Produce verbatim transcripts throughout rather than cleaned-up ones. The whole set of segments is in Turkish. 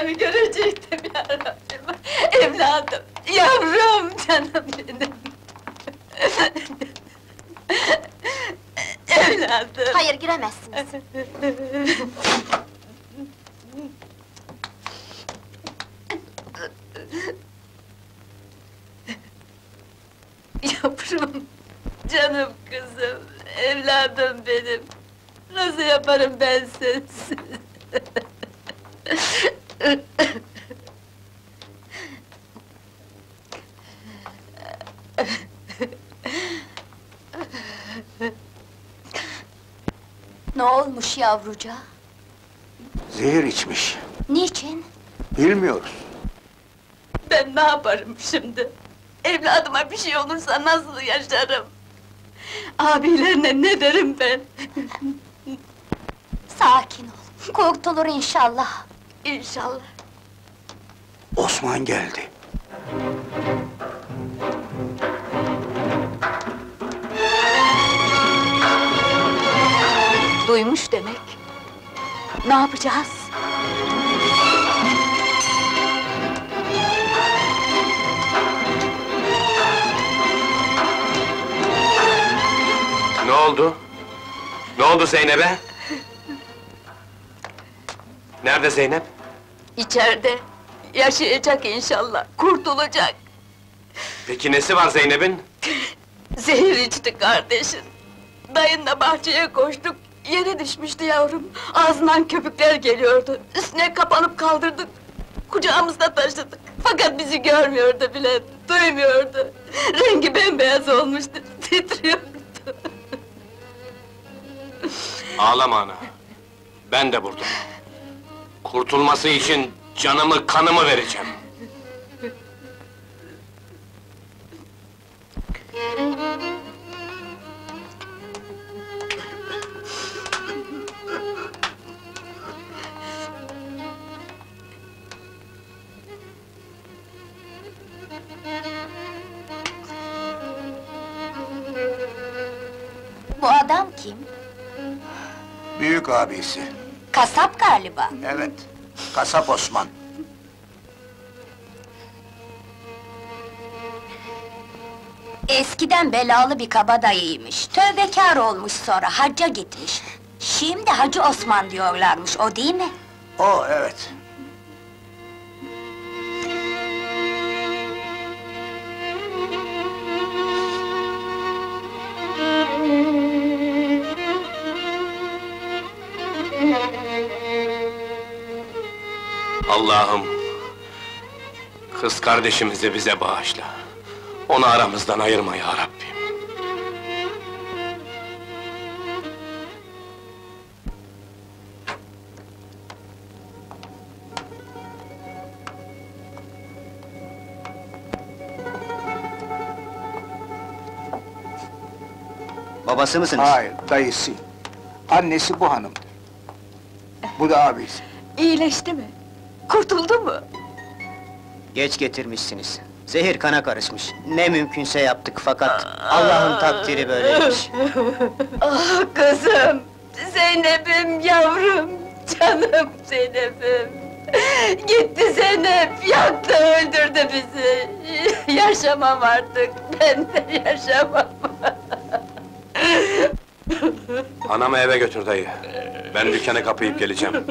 Zeynep'imi görecektim yarabbim! Evladım, yavrum, canım benim! Evladım! Hayır, giremezsiniz! Yavrum, canım kızım, evladım benim! Nasıl yaparım ben sensiz? Ne olmuş yavruca? Zehir içmiş. Niçin? Bilmiyoruz. Ben ne yaparım şimdi? Evladıma bir şey olursa nasıl yaşarım? Abilerine ne derim ben? Sakin ol, kurtulur inşallah! İnşallah! Osman geldi. Duymuş demek! Ne yapacağız? Ne oldu? Ne oldu Zeynep'e? Nerede Zeynep? İçeride! Yaşayacak inşallah, kurtulacak! Peki nesi var Zeynep'in? Zehir içti kardeşin! Dayınla bahçeye koştuk, yere düşmüştü yavrum! Ağzından köpükler geliyordu, üstüne kapanıp kaldırdık! Kucağımızda taşıdık, fakat bizi görmüyordu bile, duymuyordu! Rengi bembeyaz olmuştu, titriyordu! Ağlama ana! Ben de buradayım! Kurtulması için canımı, kanımı vereceğim! Bu adam kim? Büyük abisi. Kasap galiba! Evet, kasap Osman. Eskiden belalı bir kabadayıymış, tövbekâr olmuş sonra, hacca gitmiş. Şimdi Hacı Osman diyorlarmış, o değil mi? O, evet. Allah'ım! Kız kardeşimizi bize bağışla! Onu aramızdan ayırma ya Rabbim! Babası mısınız? Hayır, dayısı. Annesi bu hanımdır. Bu da abisi. İyileşti mi? Kurtuldu mu? Geç getirmişsiniz. Zehir kana karışmış. Ne mümkünse yaptık fakat Allah'ın takdiri böyleymiş. Ah kızım! Zeynep'im, yavrum! Canım Zeynep'im! Gitti Zeynep, yaktı, öldürdü bizi! Yaşamam artık, ben de yaşamam! Anamı eve götür dayı! Ben dükkanı kapayıp geleceğim!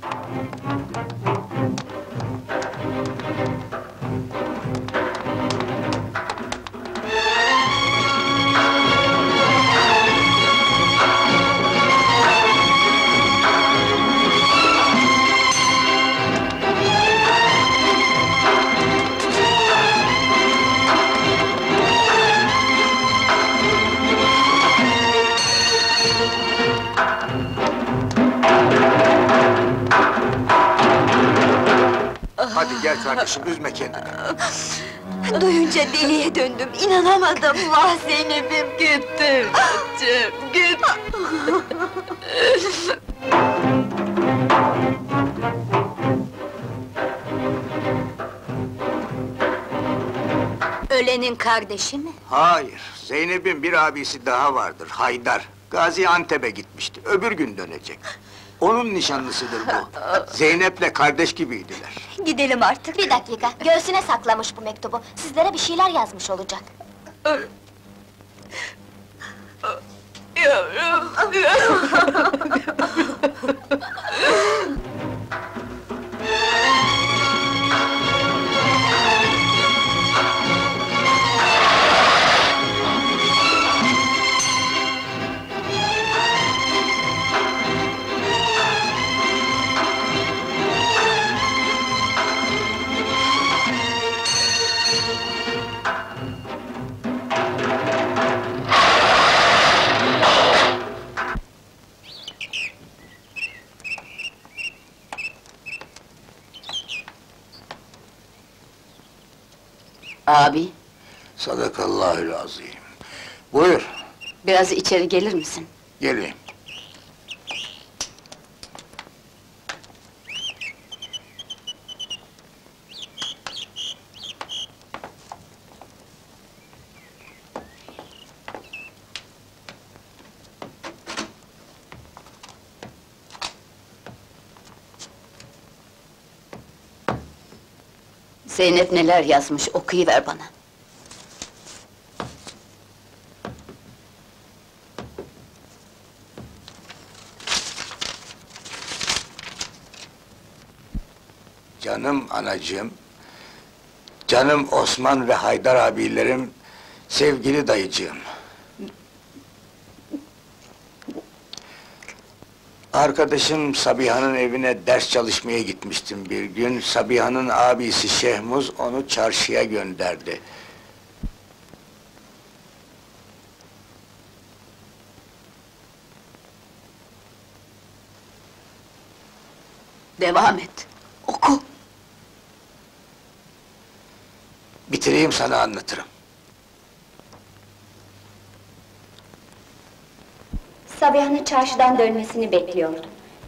Hadi gel kardeşim, üzme kendini. Duyunca deliye döndüm, inanamadım! Vah Zeynep'im, gitti! Bacım, gitti! Ölenin kardeşi mi? Hayır, Zeynep'in bir abisi daha vardır, Haydar. Gaziantep'e gitmişti, öbür gün dönecek. Onun nişanlısıdır bu. Zeynep'le kardeş gibiydiler. Gidelim artık. Bir dakika, göğsüne saklamış bu mektubu. Sizlere bir şeyler yazmış olacak. Yavrum, yavrum. Abi, Sadakallahül azim. Buyur, biraz içeri gelir misin? geleyim. Zeynep neler yazmış, okuyuver bana. Canım anacığım, canım Osman ve Haydar abilerim, sevgili dayıcığım. Arkadaşım Sabiha'nın evine ders çalışmaya gitmiştim bir gün. Sabiha'nın abisi Şehmuz onu çarşıya gönderdi. Devam et, oku! Bitireyim sana anlatırım. Sabiha'nın çarşıdan dönmesini bekliyordum.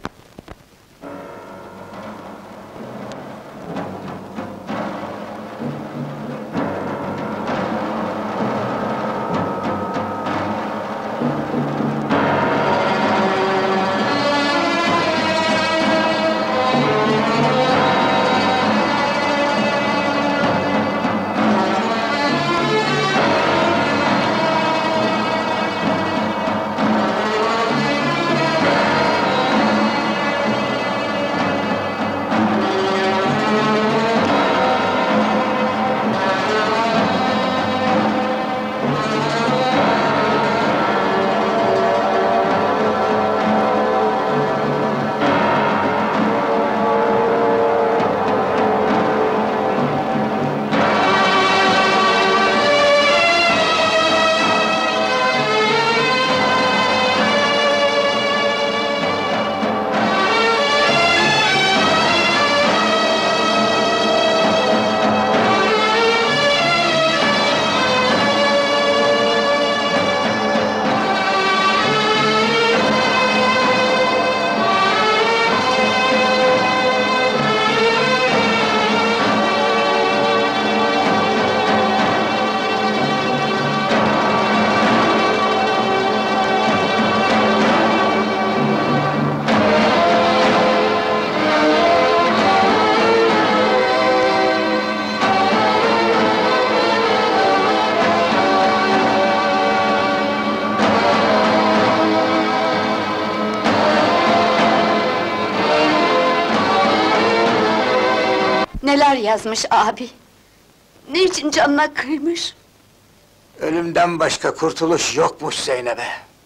Neler yazmış abi? Niçin canına kıymış? Ölümden başka kurtuluş yokmuş Zeynep'e.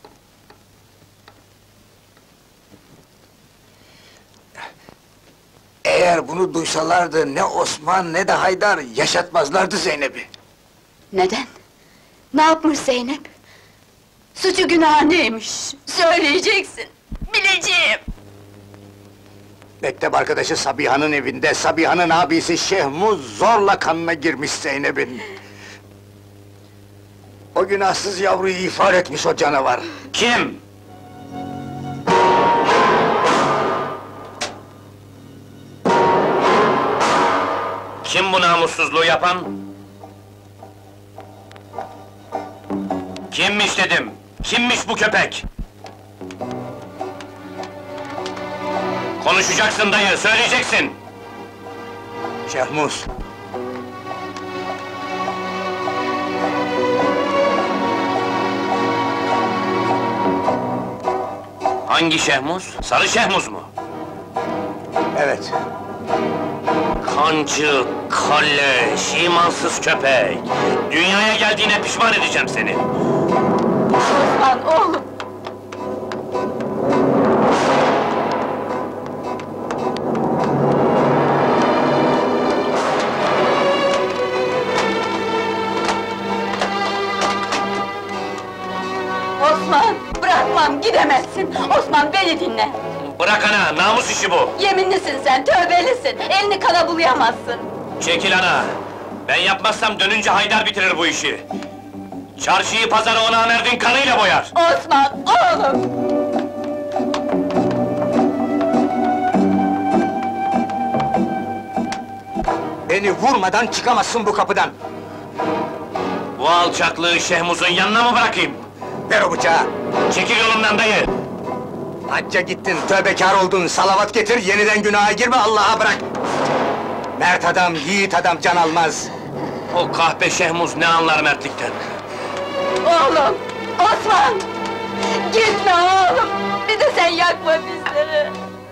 Eğer bunu duysalardı ne Osman ne de Haydar yaşatmazlardı Zeynep'i. Neden? Ne yapmış Zeynep? Suçu günahı neymiş? Söyleyeceksin, bileceğim! Mektep arkadaşı Sabiha'nın evinde, Sabiha'nın abisi Şehmuz zorla kanına girmiş Zeynep'in. O günahsız yavruyu ihbar etmiş o canavar. Kim? Kim bu namussuzluğu yapan? Kimmiş dedim? Kimmiş bu köpek? Konuşacaksın dayı, söyleyeceksin! Şehmuz, Hangi Şehmuz? Sarı Şehmuz mu? evet. Kancı, kalleş, imansız köpek! Dünyaya geldiğine pişman edeceğim seni! Osman oğlum! Osman! Bırakmam, gidemezsin! Osman beni dinle! Bırak ana, namus işi bu! Yeminlisin sen, tövbelisin! Elini kana bulayamazsın! Çekil ana! Ben yapmazsam dönünce Haydar bitirir bu işi! Çarşıyı pazarı ona Merdin kanıyla boyar! Osman, oğlum! Beni vurmadan çıkamazsın bu kapıdan! Bu alçaklığı Şehmuz'un yanına mı bırakayım? Ver o bıçağı! Çekil yolumdan dayı! Hacca gittin, tövbekar oldun, salavat getir, yeniden günaha girme, Allah'a bırak! Mert adam, yiğit adam can almaz! O kahpe Şehmuz ne anlar mertlikten? Oğlum! Osman! Gitme oğlum! Bir de sen yakma bizleri!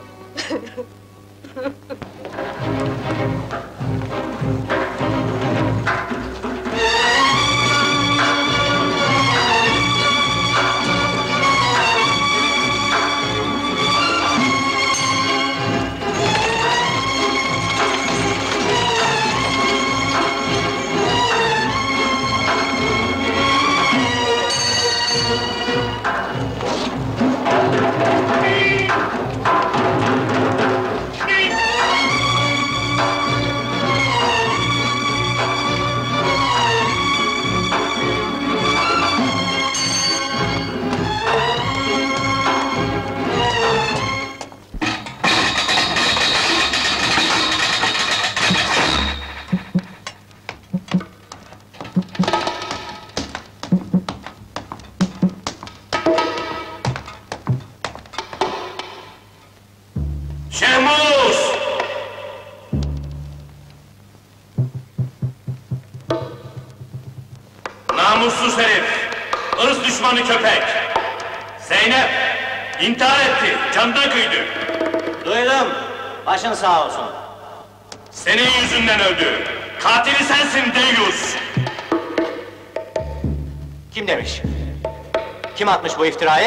Şehmuz! Namussuz herif! Irz düşmanı köpek! Zeynep! İntihar etti, candan kıydı! Duydum, başın sağ olsun. Senin yüzünden öldü! Katili sensin deyyus! Kim demiş? Kim atmış bu iftirayı?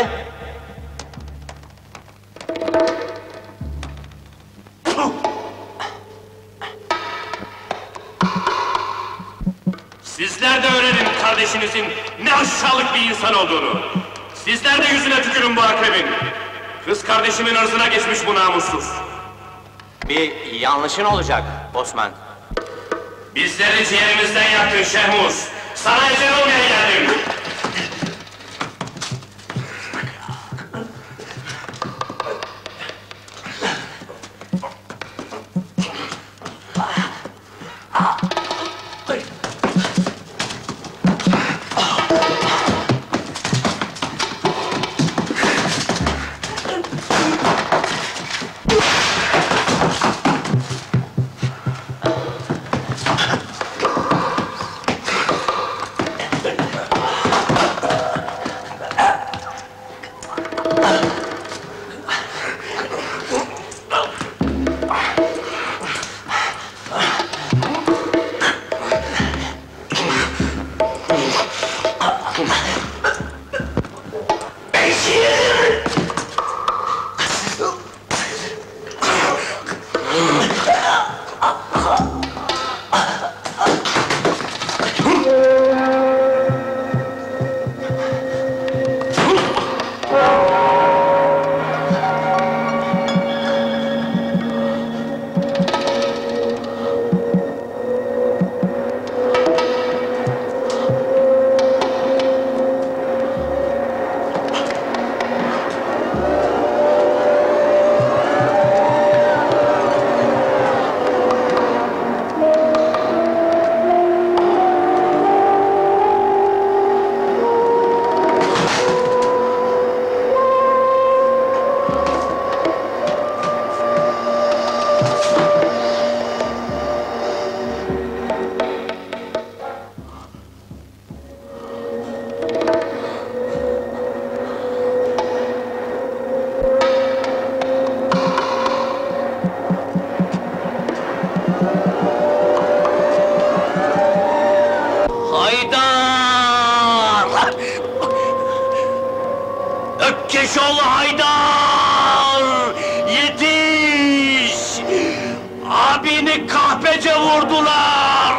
Sizler de öğrenin kardeşinizin ne aşağılık bir insan olduğunu! Sizler de yüzüne tükürün bu akrebin! Kız kardeşimin ırzına geçmiş bu namussuz! Bir yanlışın olacak Osman. Bizleri ciğerimizden yaktın Şehmuz! Sana ecel olmaya geldim! Yetiş ol Haydar! Yetiş! Abini kahpece vurdular!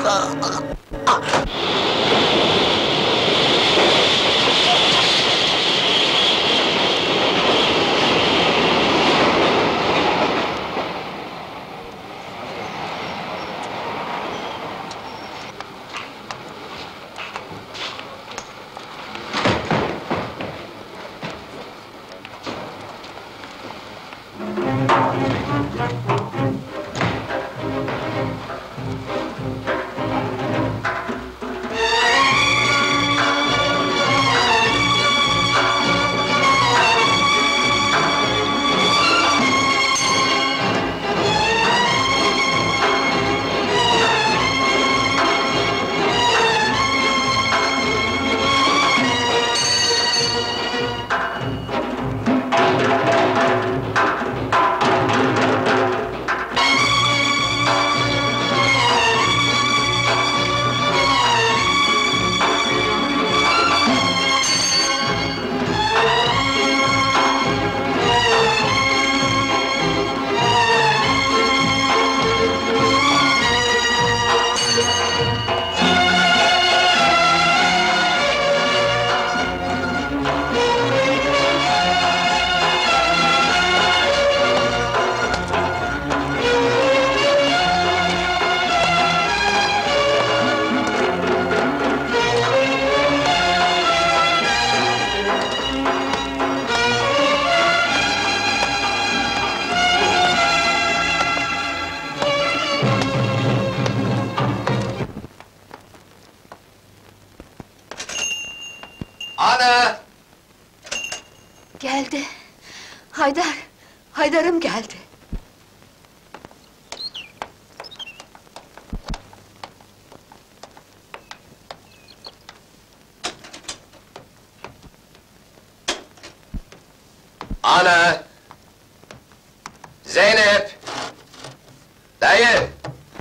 Ana! Geldi. Haydar, Haydar'ım geldi. Ana! Zeynep! Dayı!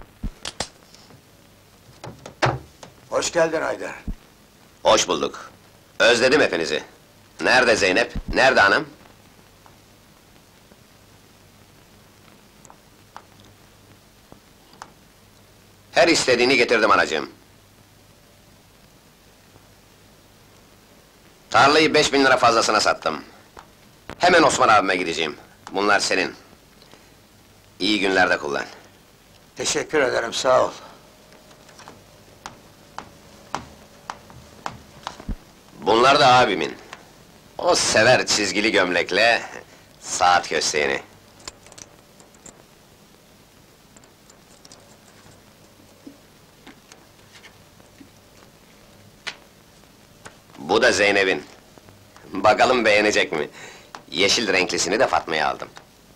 Hoş geldin Haydar. Hoş bulduk. Özledim hepinizi. Nerede Zeynep? Nerede anam? Her istediğini getirdim anacığım. Tarlayı beş bin lira fazlasına sattım. Hemen Osman abime gideceğim. Bunlar senin. İyi günlerde kullan. Teşekkür ederim, sağ ol. Bunlar da abimin. O sever çizgili gömlekle saat kösteğini. Bu da Zeynep'in. Bakalım beğenecek mi? Yeşil renklisini de Fatma'ya aldım.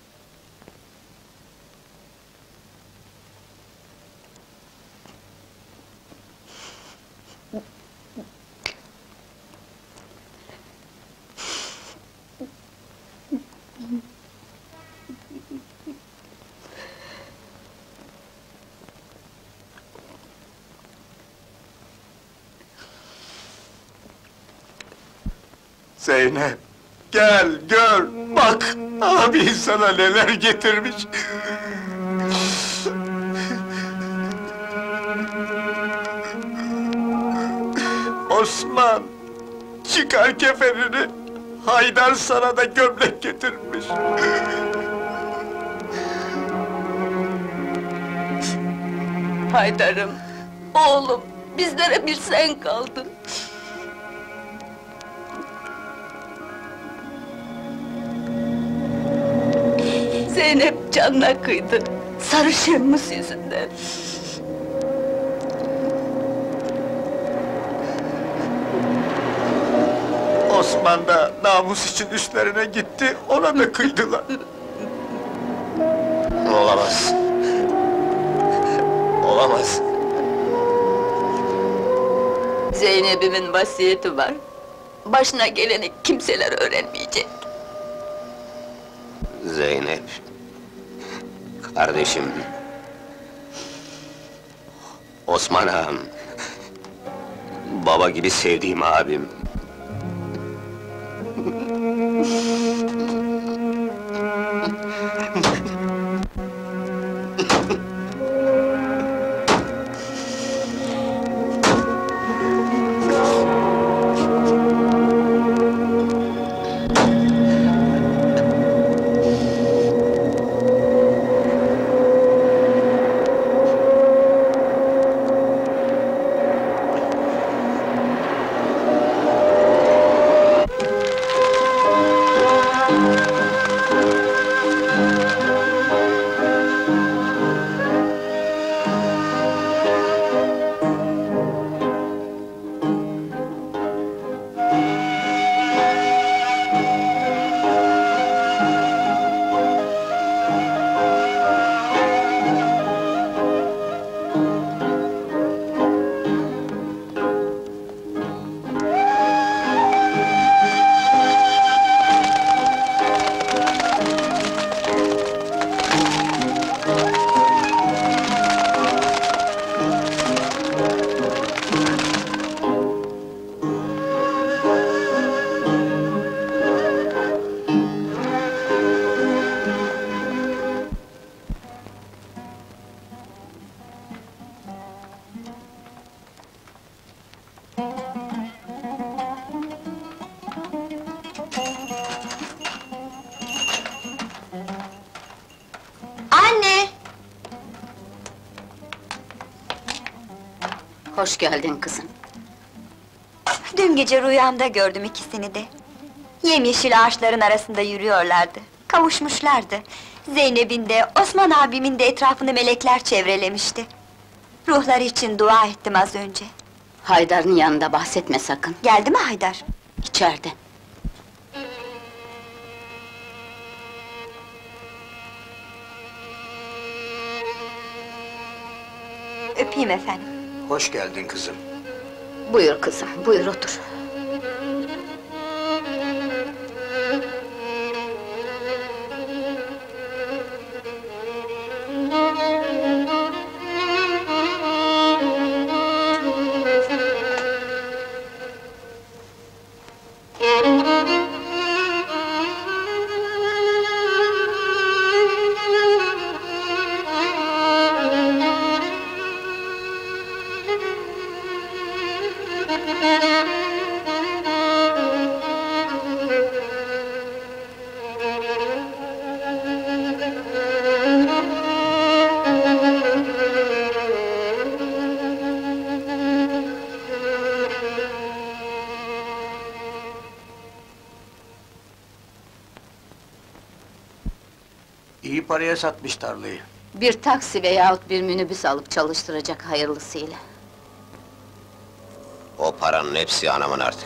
Zeynep, gel gör, bak, abi sana neler getirmiş. Osman, çıkar kefenini, Haydar sana da gömlek getirmiş. Haydar'ım, oğlum, bizlere bir sen kaldın. Zeynep canına kıydı, sarışınmış yüzünden. Osman da namus için üstlerine gitti, ona da kıydılar. Olamaz. Olamaz. Zeynep'imin vasiyeti var. Başına geleni kimseler öğrenmeyecek. Zeynep... Kardeşim... Osman ağam... Baba gibi sevdiğim abim... Hoş geldin kızım. Dün gece rüyamda gördüm ikisini de. Yemyeşil ağaçların arasında yürüyorlardı. Kavuşmuşlardı. Zeynep'in de, Osman abimin de etrafını melekler çevrelemişti. Ruhları için dua ettim az önce. Haydar'ın yanında bahsetme sakın. Geldi mi Haydar? İçeride. Öpeyim efendim. Hoş geldin kızım. Buyur kızım, buyur otur. İyi paraya satmış tarlayı. Bir taksi veyahut bir minibüs alıp çalıştıracak hayırlısıyla. O paranın hepsi anamın artık.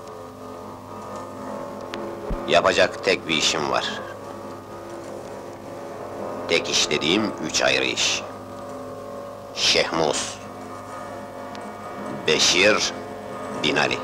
Yapacak tek bir işim var. Tek iş dediğim üç ayrı iş. Şehmus, Beşir, Binali.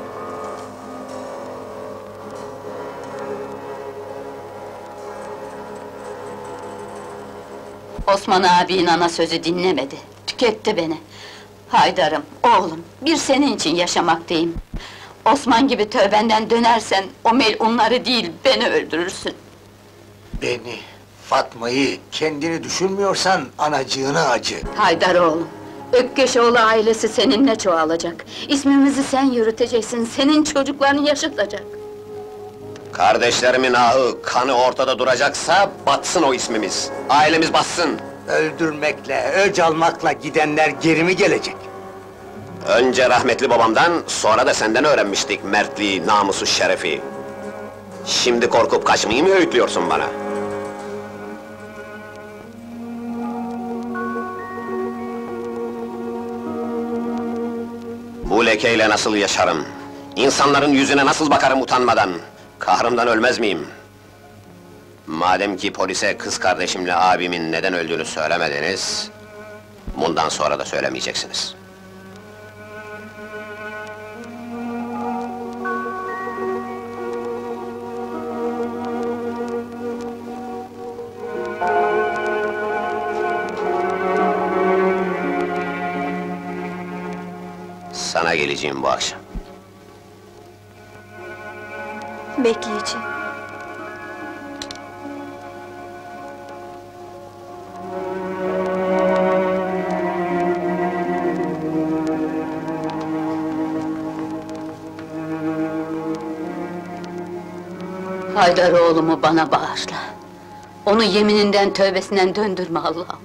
Osman abin ana sözü dinlemedi, tüketti beni. Haydar'ım, oğlum, bir senin için yaşamaktayım. Osman gibi tövbenden dönersen, o melunları değil, beni öldürürsün. Beni, Fatma'yı, kendini düşünmüyorsan anacığına acı. Haydar oğlum, Ökkeşoğlu ailesi seninle çoğalacak. İsmimizi sen yürüteceksin, senin çocukların yaşatacak. Kardeşlerimin ahı, kanı ortada duracaksa, batsın o ismimiz. Ailemiz batsın. Öldürmekle, öc almakla gidenler geri mi gelecek? Önce rahmetli babamdan, sonra da senden öğrenmiştik mertliği, namusu, şerefi. Şimdi korkup kaçmayı mı öğütlüyorsun bana? Bu lekeyle nasıl yaşarım? İnsanların yüzüne nasıl bakarım utanmadan? Kahrımdan ölmez miyim? Madem ki polise kız kardeşimle abimin neden öldüğünü söylemediniz, bundan sonra da söylemeyeceksiniz. Sana geleceğim bu akşam. Bekleyeceğim. Haydar oğlumu bana bağışla. Onu yemininden, tövbesinden döndürme Allah'ım.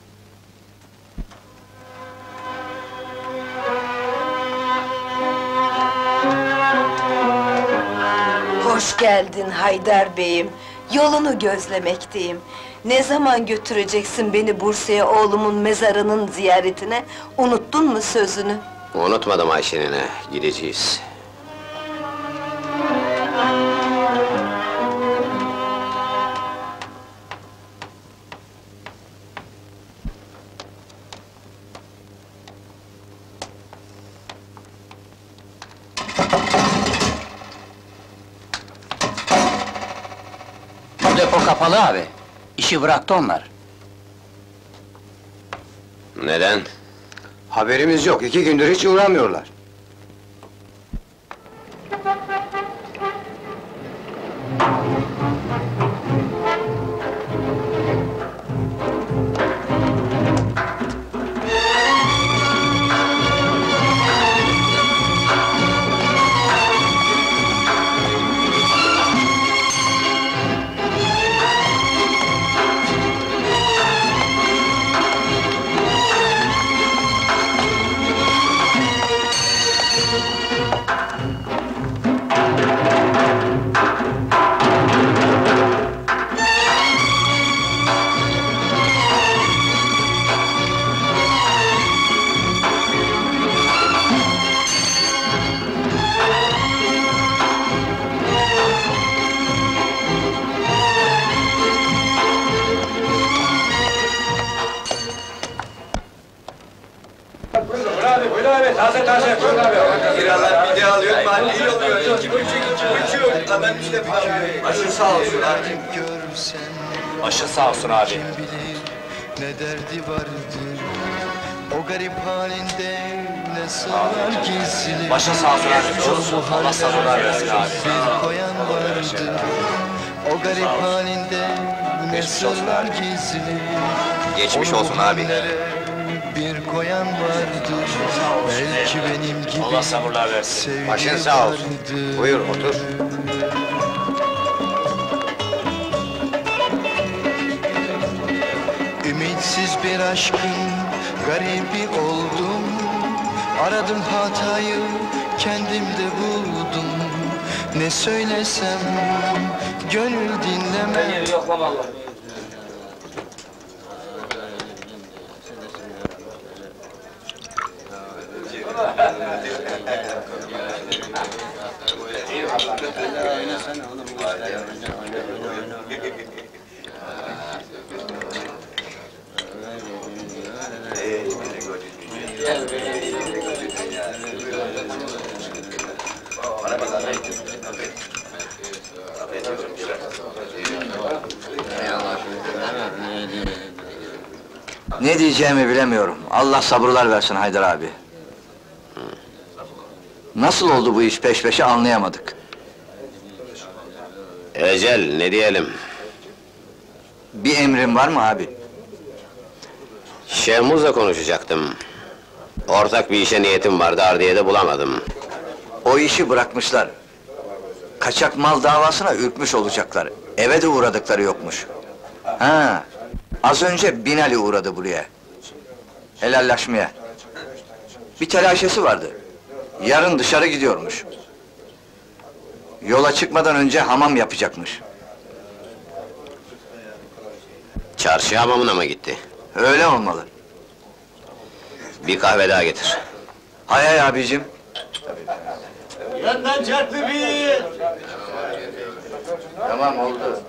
Hoş geldin Haydar beyim. Yolunu gözlemekteyim. Ne zaman götüreceksin beni Bursa'ya oğlumun mezarının ziyaretine? Unuttun mu sözünü? Unutmadım Ayşe'nine, gideceğiz. Depo kapalı abi. İşi bıraktı onlar. Neden? Haberimiz yok, iki gündür hiç uğramıyorlar. abi, taze taze koy abi. Kiralar bir de alıyor, mahalleyi oluyor. İki buçuk, iki buçuk. Adam işte bir alıyor. Başın sağ olsun abi. Başın sağ olsun abi. Ne derdi vardır, o garip halinde ne sırlar gizli. Başın sağ olsun abi. Allah sabırlar versin abi. Bir koyan vardır, o garip halinde ne sırlar gizli. Geçmiş olsun abi. Bir koyan vardır, belki benim gibi. Allah sabırlar versin. Başın sağ olsun. Buyur otur. Ümitsiz bir aşkın garibi oldum. Aradım hatayı, kendimde buldum. Ne söylesem, gönül dinlemez. Ne diyeceğimi bilemiyorum. Allah sabırlar versin Haydar abi. Nasıl oldu bu iş peş peşe anlayamadık. Ecel, ne diyelim? Bir emrin var mı abi? Şehmuz'la konuşacaktım. Ortak bir işe niyetim vardı, ardiyede bulamadım. O işi bırakmışlar. Kaçak mal davasına ürkmüş olacaklar. Eve de uğradıkları yokmuş. Ha, az önce Binali uğradı buraya. Helallaşmaya. Bir telaşesi vardı. Yarın dışarı gidiyormuş. Yola çıkmadan önce hamam yapacakmış. Çarşı hamamına mı gitti? Öyle olmalı. Bir kahve daha getir. Hay hay abicim. Yandan çarpı bir! Tamam oldu.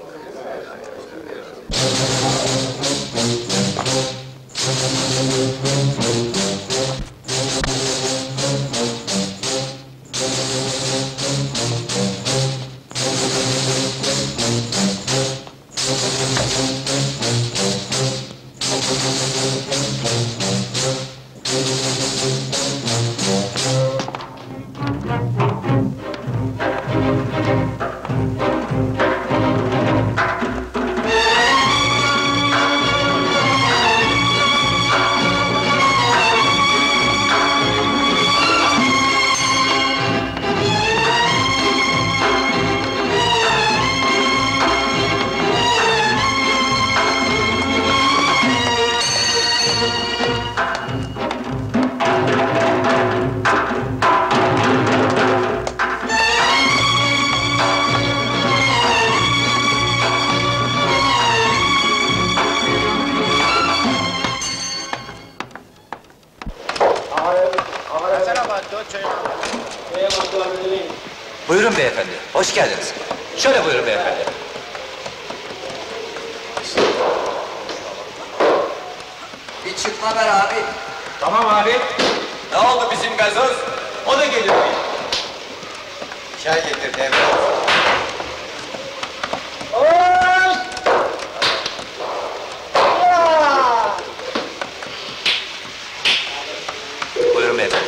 Buyurun beyefendi, hoş geldiniz. Şöyle buyurun beyefendi. Bir çıkma ver abi. Tamam abi. Ne oldu bizim gazoz? O da gelir mi? Çay getir devre. Buyurun beyefendi.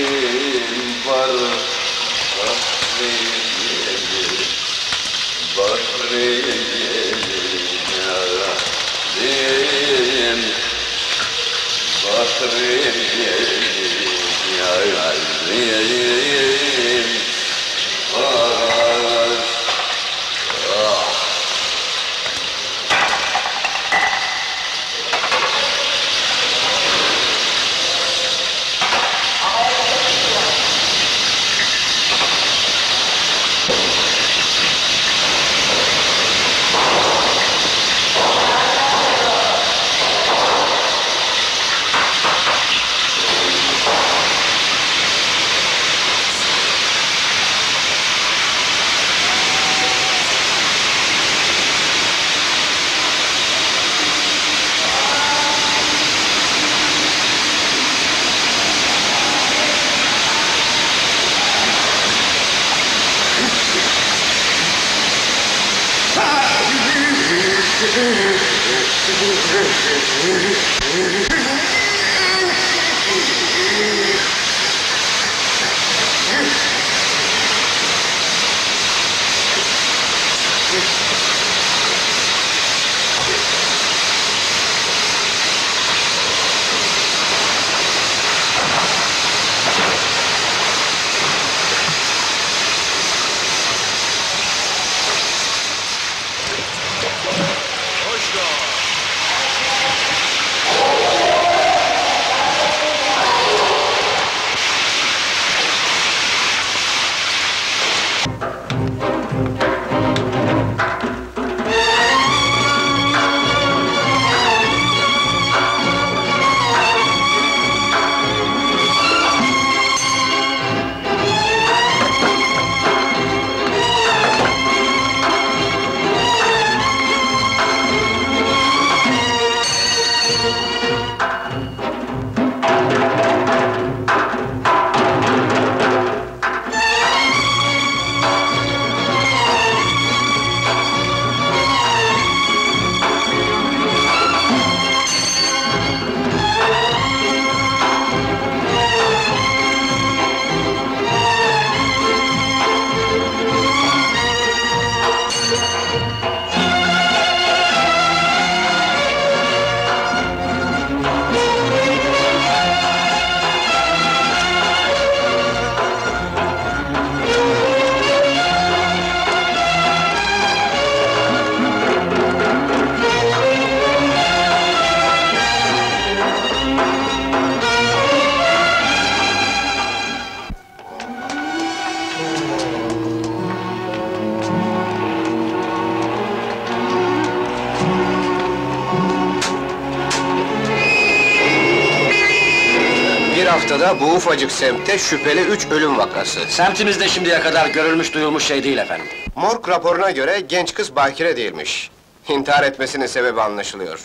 var, Bahri gelir, Bahri gelir yarim, Bahri gelir yarim, ah, ah. Bir haftada bu ufacık semtte şüpheli üç ölüm vakası. Semtimizde şimdiye kadar görülmüş duyulmuş şey değil efendim. Morg raporuna göre genç kız bakire değilmiş. İntihar etmesinin sebebi anlaşılıyor.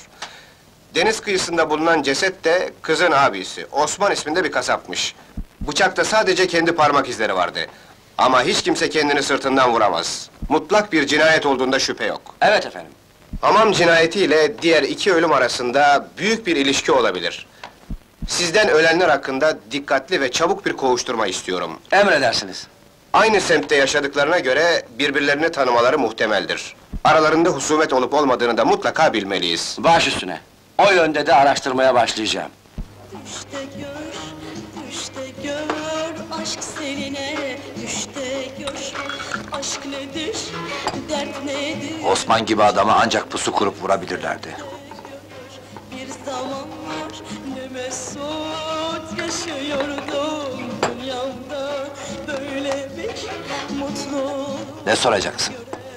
Deniz kıyısında bulunan ceset de kızın abisi, Osman isminde bir kasapmış. Bıçakta sadece kendi parmak izleri vardı. Ama hiç kimse kendini sırtından vuramaz. Mutlak bir cinayet olduğunda şüphe yok. Evet efendim. Hamam cinayetiyle diğer iki ölüm arasında büyük bir ilişki olabilir. Sizden ölenler hakkında dikkatli ve çabuk bir kovuşturma istiyorum. Emredersiniz. Aynı semtte yaşadıklarına göre birbirlerini tanımaları muhtemeldir. Aralarında husumet olup olmadığını da mutlaka bilmeliyiz. Baş üstüne. O yönde de araştırmaya başlayacağım. Düşte gör, düşte gör, aşk seninle. Düşte gör, aşk nedir, dert nedir? Osman gibi adama ancak pusu kurup vurabilirlerdi. Bir zamanlar ne mesut yaşıyordum dünyamda. Böyle bir mutluluk Ne soracaksın?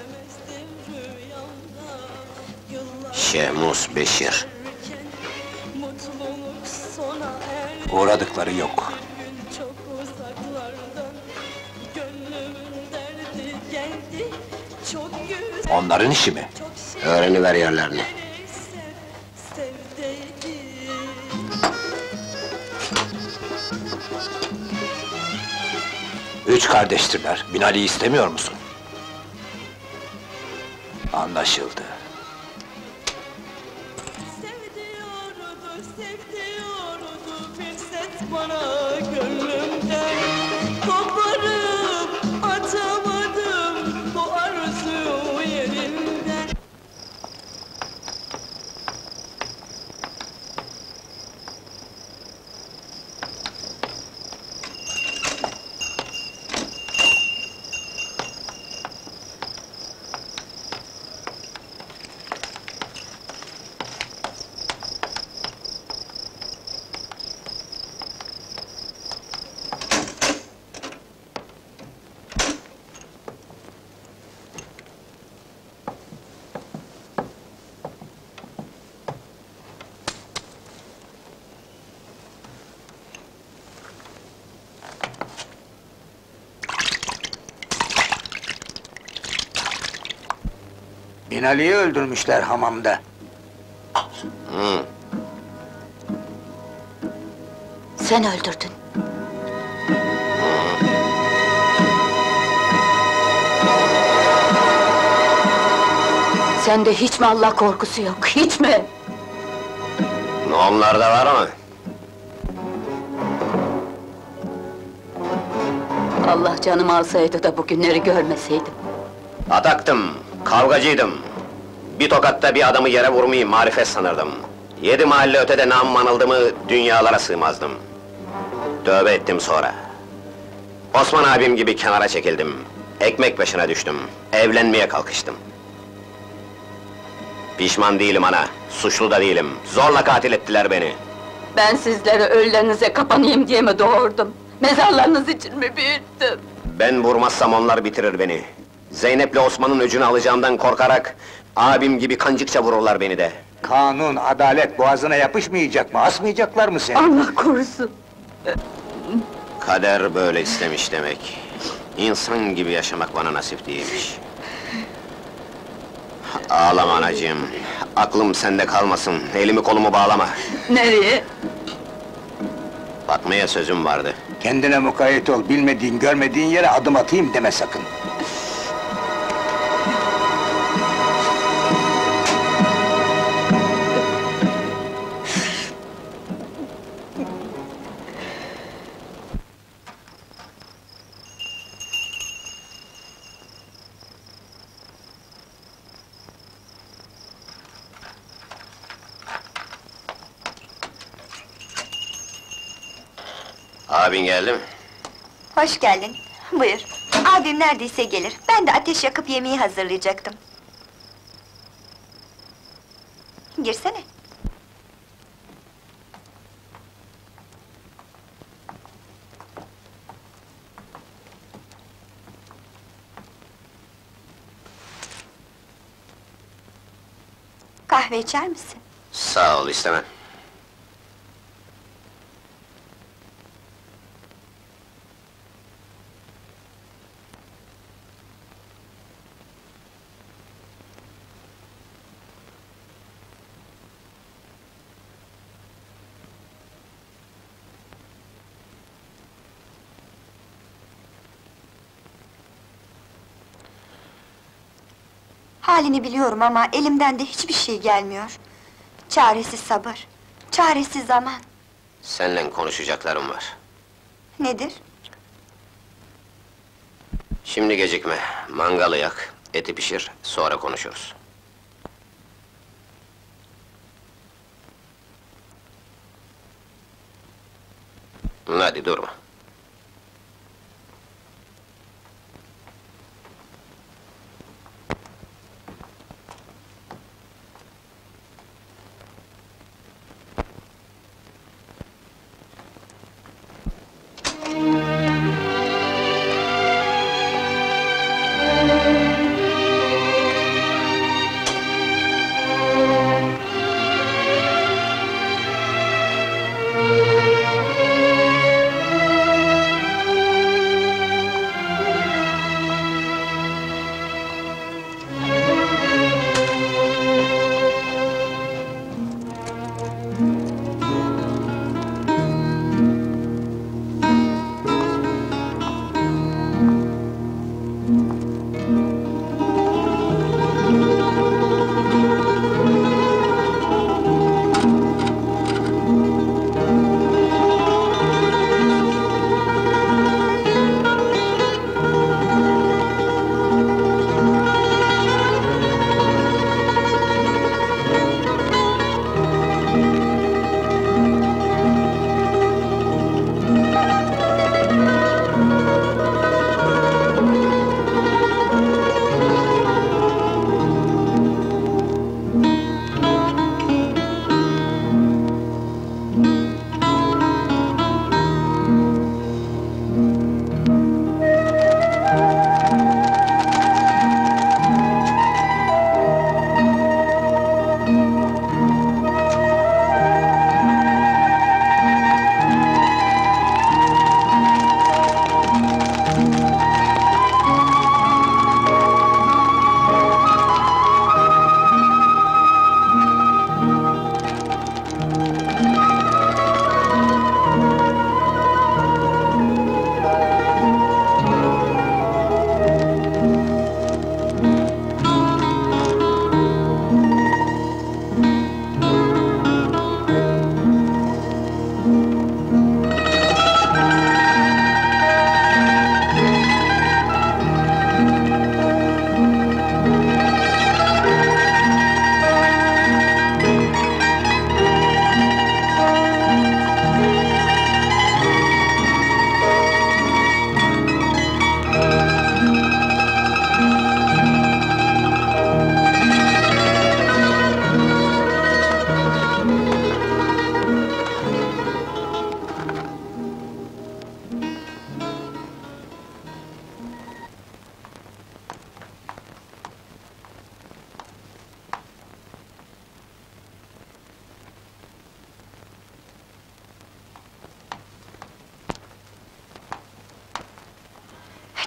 Şehmus Beşir. mutluluk sona er. Uğradıkları yok. Çok uzaklardan gönlümün derdi geldi. Çok güzel Onların işi mi? Öğreniver yerlerini. sevdeydi. Üç kardeştirler. Binali'yi istemiyor musun? Anlaşıldı. Sevdiyordu, sevdiyordu bir ses bana gönlümden. Binali'yi öldürmüşler hamamda. Hı. Sen öldürdün. Sende hiç mi Allah korkusu yok, hiç mi? Onlarda var mı? Allah canımı alsaydı da bu günleri görmeseydim. Ataktım, kavgacıydım. Bir tokatta bir adamı yere vurmayı marifet sanırdım. Yedi mahalle ötede namım anıldı mı dünyalara sığmazdım. Tövbe ettim sonra. Osman abim gibi kenara çekildim. Ekmek peşine düştüm. Evlenmeye kalkıştım. Pişman değilim ana, suçlu da değilim. Zorla katil ettiler beni. Ben sizleri ölülerinize kapanayım diye mi doğurdum? Mezarlarınız için mi büyüttüm? Ben vurmazsam onlar bitirir beni. Zeynep'le Osman'ın öcünü alacağımdan korkarak... ...abim gibi kancıkça vururlar beni de. Kanun, adalet boğazına yapışmayacak mı? Asmayacaklar mı seni? Allah korusun! Kader böyle istemiş demek. İnsan gibi yaşamak bana nasip değilmiş. Ağlama anacığım. Aklım sende kalmasın. Elimi kolumu bağlama. Nereye? Fatma'ya sözüm vardı. Kendine mukayyet ol, bilmediğin, görmediğin yere adım atayım deme sakın. Abin geldi mi? Hoş geldin, buyur. Abim neredeyse gelir, ben de ateş yakıp yemeği hazırlayacaktım. Girsene. Kahve içer misin? Sağ ol, istemem. Halini biliyorum ama elimden de hiçbir şey gelmiyor. Çaresiz sabır, çaresiz zaman. Seninle konuşacaklarım var. Nedir? Şimdi gecikme, mangalı yak, eti pişir, sonra konuşuruz. Hadi durma.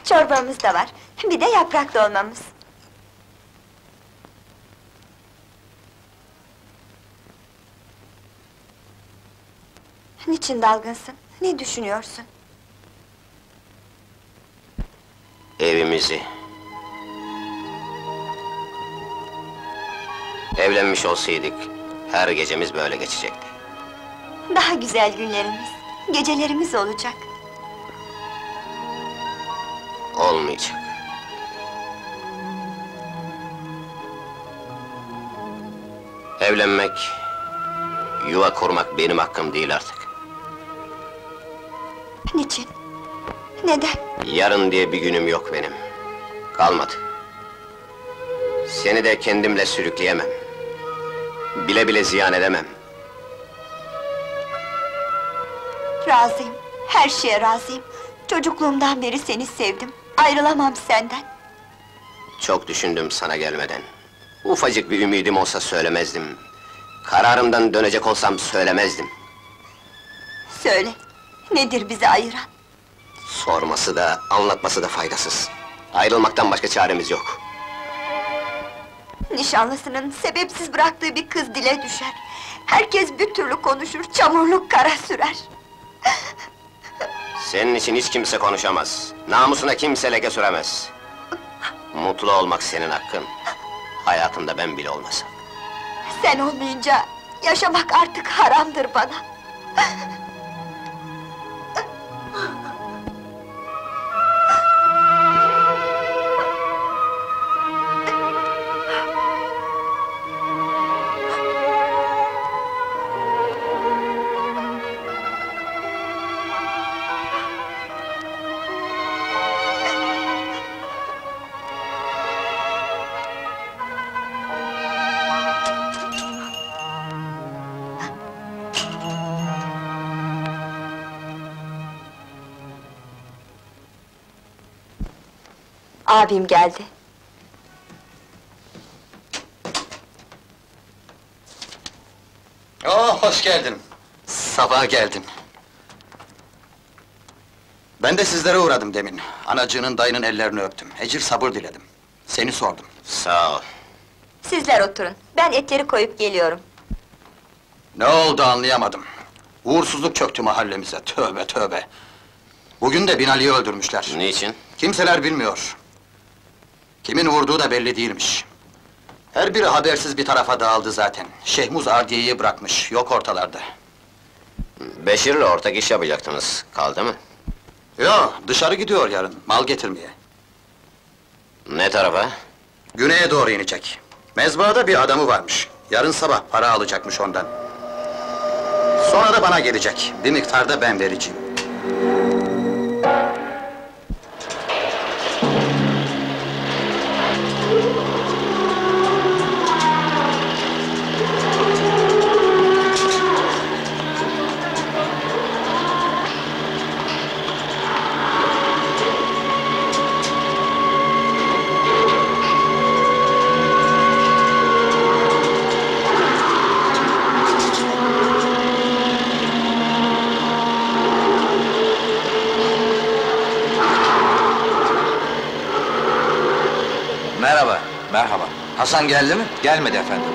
Çorbamız da var, bir de yaprak dolmamız. Niçin dalgınsın? Ne düşünüyorsun? Evimizi... Evlenmiş olsaydık, her gecemiz böyle geçecekti. Daha güzel günlerimiz, gecelerimiz olacak. Olmayacak. Evlenmek, yuva kurmak benim hakkım değil artık. Niçin? Neden? Yarın diye bir günüm yok benim. Kalmadı. Seni de kendimle sürükleyemem. Bile bile ziyan edemem. Razıyım, her şeye razıyım. Çocukluğumdan beri seni sevdim, ayrılamam senden. Çok düşündüm sana gelmeden. Ufacık bir ümidim olsa söylemezdim. Kararımdan dönecek olsam söylemezdim. Söyle, nedir bizi ayıran? Sorması da, anlatması da faydasız. Ayrılmaktan başka çaremiz yok. Nişanlısının sebepsiz bıraktığı bir kız dile düşer. Herkes bir türlü konuşur, çamurluk kara sürer. Senin için hiç kimse konuşamaz. Namusuna kimse leke süremez. Mutlu olmak senin hakkın. Hayatımda ben bile olmasam. Sen olmayınca yaşamak artık haramdır bana. Abim geldi. Oh, hoş geldin. Sabah geldin. Ben de sizlere uğradım demin. Anacığının, dayının ellerini öptüm. Ecir sabır diledim. Seni sordum. Sağ ol. Sizler oturun, ben etleri koyup geliyorum. Ne oldu anlayamadım. Uğursuzluk çöktü mahallemize, tövbe tövbe. Bugün de Binali'yi öldürmüşler. Niçin? Kimseler bilmiyor. Kimin vurduğu da belli değilmiş. Her biri habersiz bir tarafa dağıldı zaten. Şehmuz Ardiye'yi bırakmış, yok ortalarda. Beşir'le ortak iş yapacaktınız, kaldı mı? Yo, dışarı gidiyor yarın, mal getirmeye. Ne tarafa? Güneye doğru inecek. Mezbahada bir adamı varmış. Yarın sabah para alacakmış ondan. Sonra da bana gelecek. Bir miktar da ben vereceğim. Merhaba. Merhaba. Hasan geldi mi? Gelmedi efendim.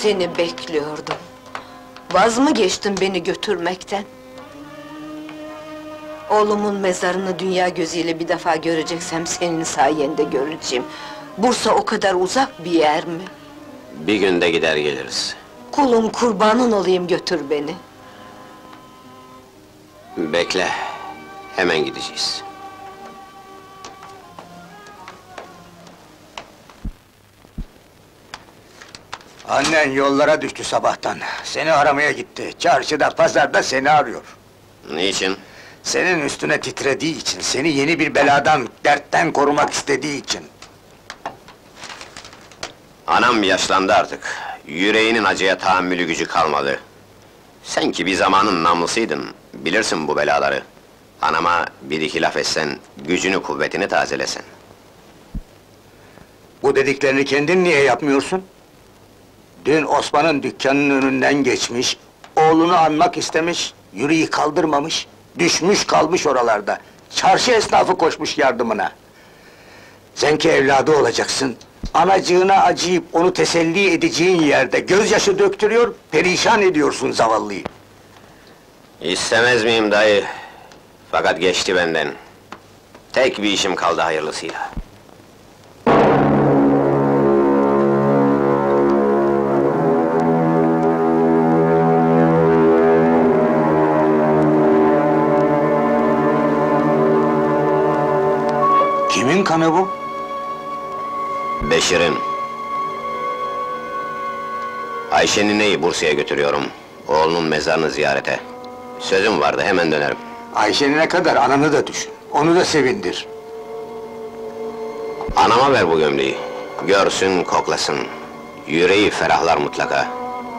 Seni bekliyordum. Vaz mı geçtin beni götürmekten? Oğlumun mezarını dünya gözüyle bir defa göreceksem senin sayende göreceğim. Bursa o kadar uzak bir yer mi? Bir günde gider geliriz. Kulun kurbanın olayım, götür beni. Bekle, hemen gideceğiz. Annen yollara düştü sabahtan. Seni aramaya gitti. Çarşıda, pazarda seni arıyor. Niçin? Senin üstüne titrediği için, seni yeni bir beladan, dertten korumak istediği için. Anam yaşlandı artık. Yüreğinin acıya tahammülü gücü kalmadı. Sen ki bir zamanın namlusuydun, bilirsin bu belaları. Anama bir iki laf etsen, gücünü kuvvetini tazelesen. Bu dediklerini kendin niye yapmıyorsun? Dün Osman'ın dükkanının önünden geçmiş, oğlunu anmak istemiş, yüreği kaldırmamış, düşmüş kalmış oralarda. Çarşı esnafı koşmuş yardımına. Sen ki evladı olacaksın, anacığına acıyıp onu teselli edeceğin yerde gözyaşı döktürüyor, perişan ediyorsun zavallıyı. İstemez miyim dayı? Fakat geçti benden. Tek bir işim kaldı hayırlısıyla. Kimin kanı bu? Beşir'in. Ayşe nineyi Bursa'ya götürüyorum. Oğlunun mezarını ziyarete. Sözüm vardı, hemen dönerim. Ayşe'ne kadar ananı da düşün, onu da sevindir. Anama ver bu gömleği. Görsün, koklasın. Yüreği ferahlar mutlaka.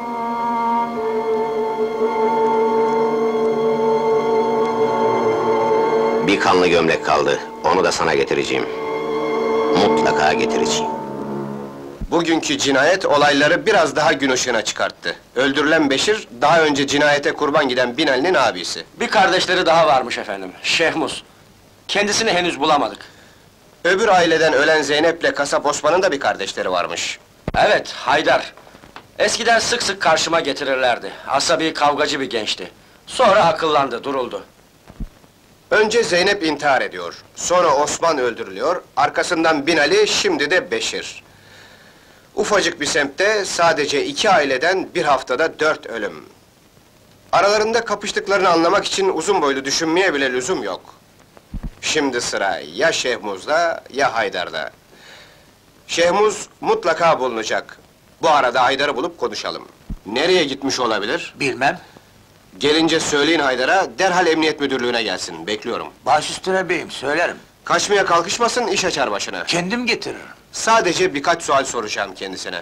Bir kanlı gömlek kaldı, onu da sana getireceğim. Mutlaka getireceğim. Bugünkü cinayet olayları biraz daha gün ışığına çıkarttı. Öldürülen Beşir, daha önce cinayete kurban giden Binali'nin abisi. Bir kardeşleri daha varmış efendim, Şehmuz. Kendisini henüz bulamadık. Öbür aileden ölen Zeynep'le kasap Osman'ın da bir kardeşleri varmış. Evet, Haydar. Eskiden sık sık karşıma getirirlerdi. Asabi, kavgacı bir gençti. Sonra akıllandı, duruldu. Önce Zeynep intihar ediyor, sonra Osman öldürülüyor, arkasından Binali, şimdi de Beşir. Ufacık bir semtte sadece iki aileden bir haftada dört ölüm. Aralarında kapıştıklarını anlamak için uzun boylu düşünmeye bile lüzum yok. Şimdi sıra ya Şehmuz'da ya Haydar'da. Şehmuz mutlaka bulunacak. Bu arada Haydar'ı bulup konuşalım. Nereye gitmiş olabilir? Bilmem. Gelince söyleyin Haydar'a, derhal emniyet müdürlüğüne gelsin, bekliyorum. Baş üstüne beyim, söylerim. Kaçmaya kalkışmasın, iş açar başına. Kendim getiririm. Sadece birkaç sual soracağım kendisine.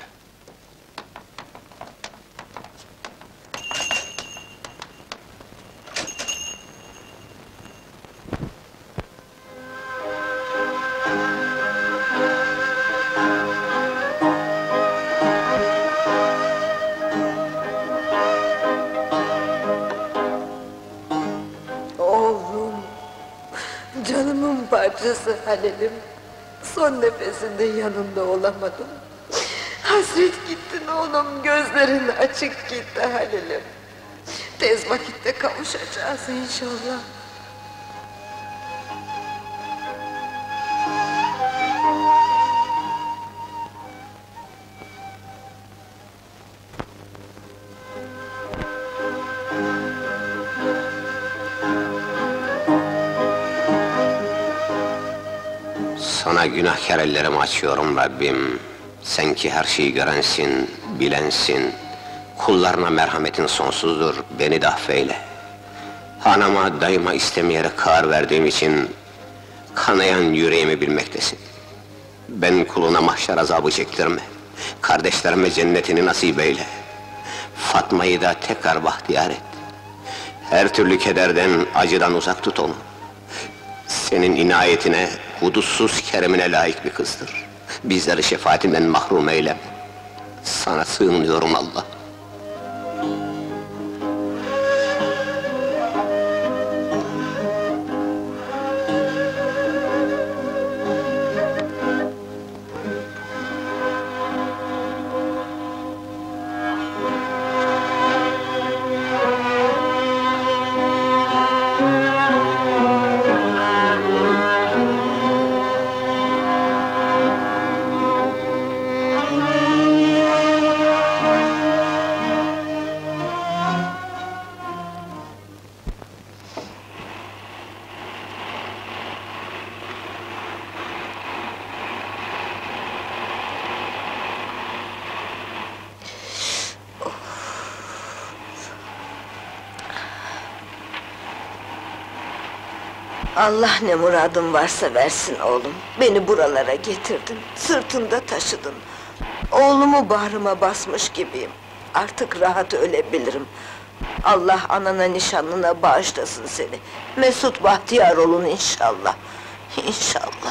Oğlum, canımın parçası Halil'im. Son nefesinde yanında olamadım. Hasret gittin oğlum, gözlerin açık gitti Halil'im. Tez vakitte kavuşacağız inşallah. Sana günahkar ellerimi açıyorum Rabbim. Sen ki her şeyi görensin, bilensin. Kullarına merhametin sonsuzdur, beni de affeyle. Anama, dayıma istemeyerek kâr verdiğim için... ...kanayan yüreğimi bilmektesin. Ben kuluna mahşer azabı çektirme. Kardeşlerime cennetini nasip eyle. Fatma'yı da tekrar bahtiyar et. Her türlü kederden, acıdan uzak tut onu. Senin inayetine, hudutsuz keremine layık bir kızdır. Bizleri şefaatinden mahrum eyle. Sana sığınıyorum Allah. Allah ne muradın varsa versin oğlum. Beni buralara getirdin, sırtında taşıdın. Oğlumu bağrıma basmış gibiyim. Artık rahat ölebilirim. Allah anana nişanlına bağışlasın seni. Mesut bahtiyar olun inşallah. İnşallah.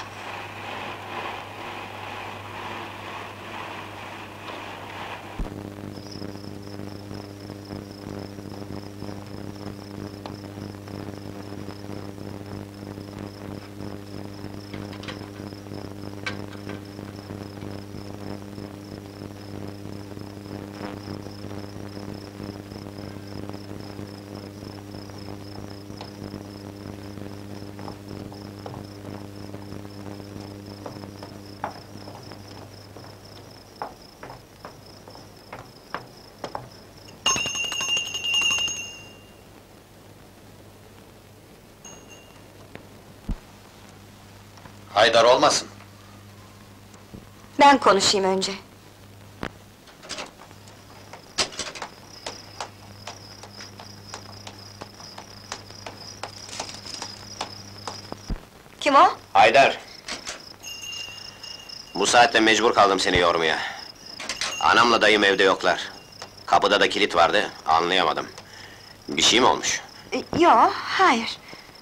Haydar olmasın? Ben konuşayım önce. Kim o? Haydar! Bu saatte mecbur kaldım seni yormaya. Anamla dayım evde yoklar. Kapıda da kilit vardı, anlayamadım. Bir şey mi olmuş? E, Yo, hayır.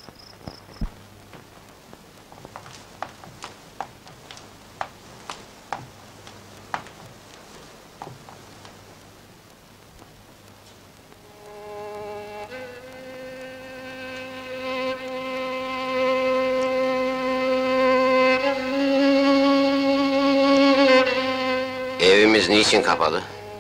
Evimiz niçin kapalı?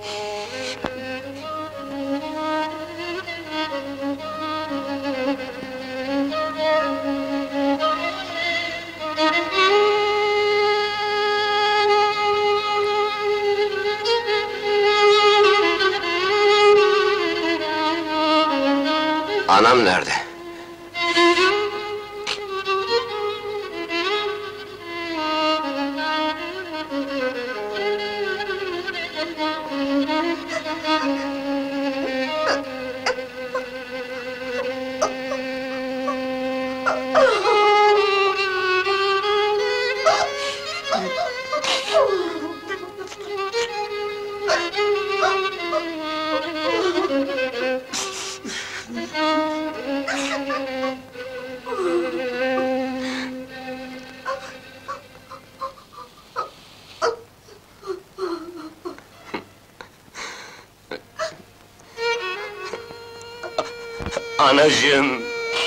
Anam nerede? Anacığım!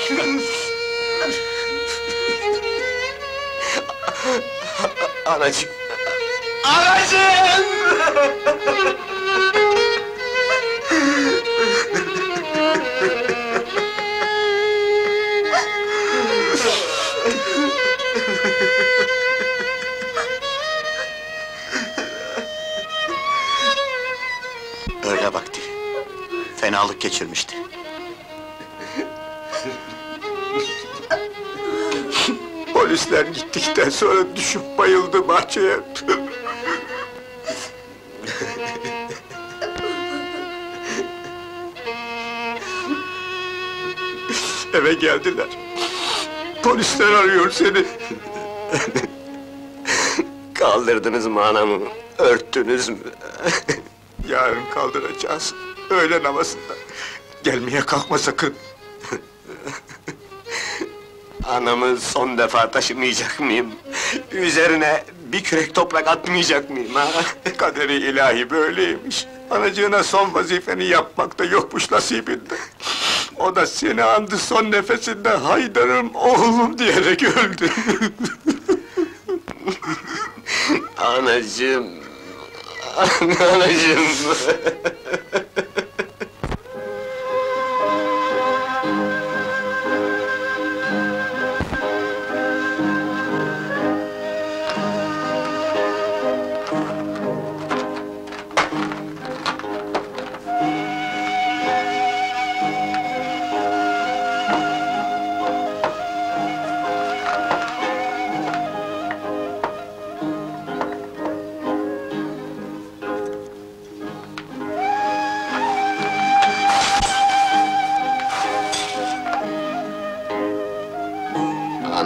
Anacığım! Anacığım! Öğle vakti. Fenalık geçirmişti. Polisler gittikten sonra düşüp bayıldı bahçeye. Eve geldiler. Polisler arıyor seni. Kaldırdınız mı anamı? Örttünüz mü? Yarın kaldıracağız. Öğle namazında. Gelmeye kalkma sakın. Anamı son defa taşımayacak mıyım? Üzerine bir kürek toprak atmayacak mıyım ha? Kaderi ilahi böyleymiş. Anacığına son vazifeni yapmak da yokmuş nasibinde. O da seni andı son nefesinde Haydar'ım, oğlum diyerek öldü. Anacığım! Anacığım!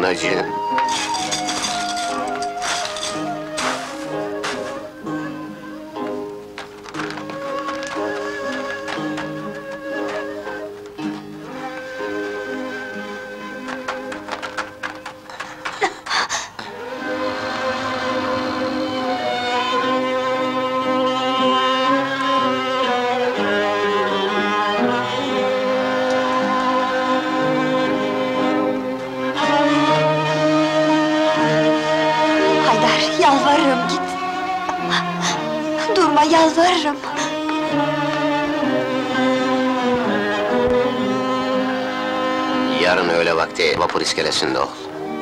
Anacığım. Haydar, yalvarırım git. Durma, yalvarırım. Yarın öğle vakti vapur iskelesinde ol.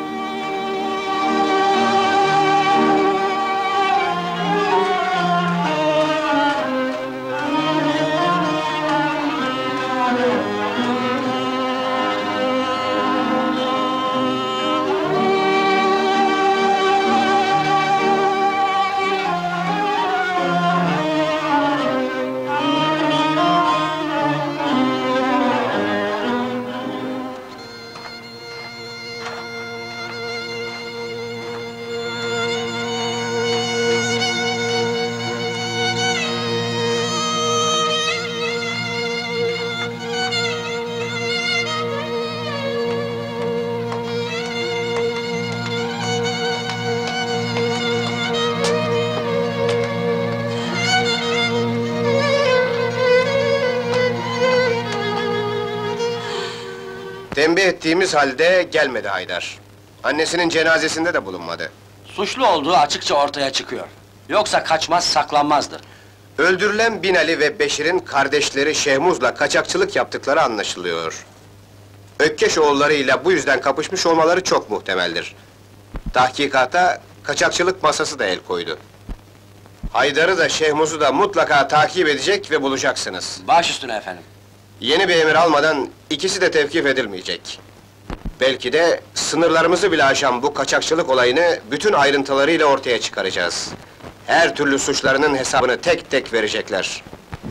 Tembih ettiğimiz halde gelmedi Haydar. Annesinin cenazesinde de bulunmadı. Suçlu olduğu açıkça ortaya çıkıyor. Yoksa kaçmaz, saklanmazdı. Öldürülen Binali ve Beşir'in kardeşleri Şehmuz'la kaçakçılık yaptıkları anlaşılıyor. Ökkeş oğullarıyla bu yüzden kapışmış olmaları çok muhtemeldir. Tahkikata kaçakçılık masası da el koydu. Haydar'ı da Şehmuz'u da mutlaka takip edecek ve bulacaksınız. Baş üstüne efendim. Yeni bir emir almadan ikisi de tevkif edilmeyecek. Belki de sınırlarımızı bile aşan bu kaçakçılık olayını bütün ayrıntılarıyla ortaya çıkaracağız. Her türlü suçlarının hesabını tek tek verecekler.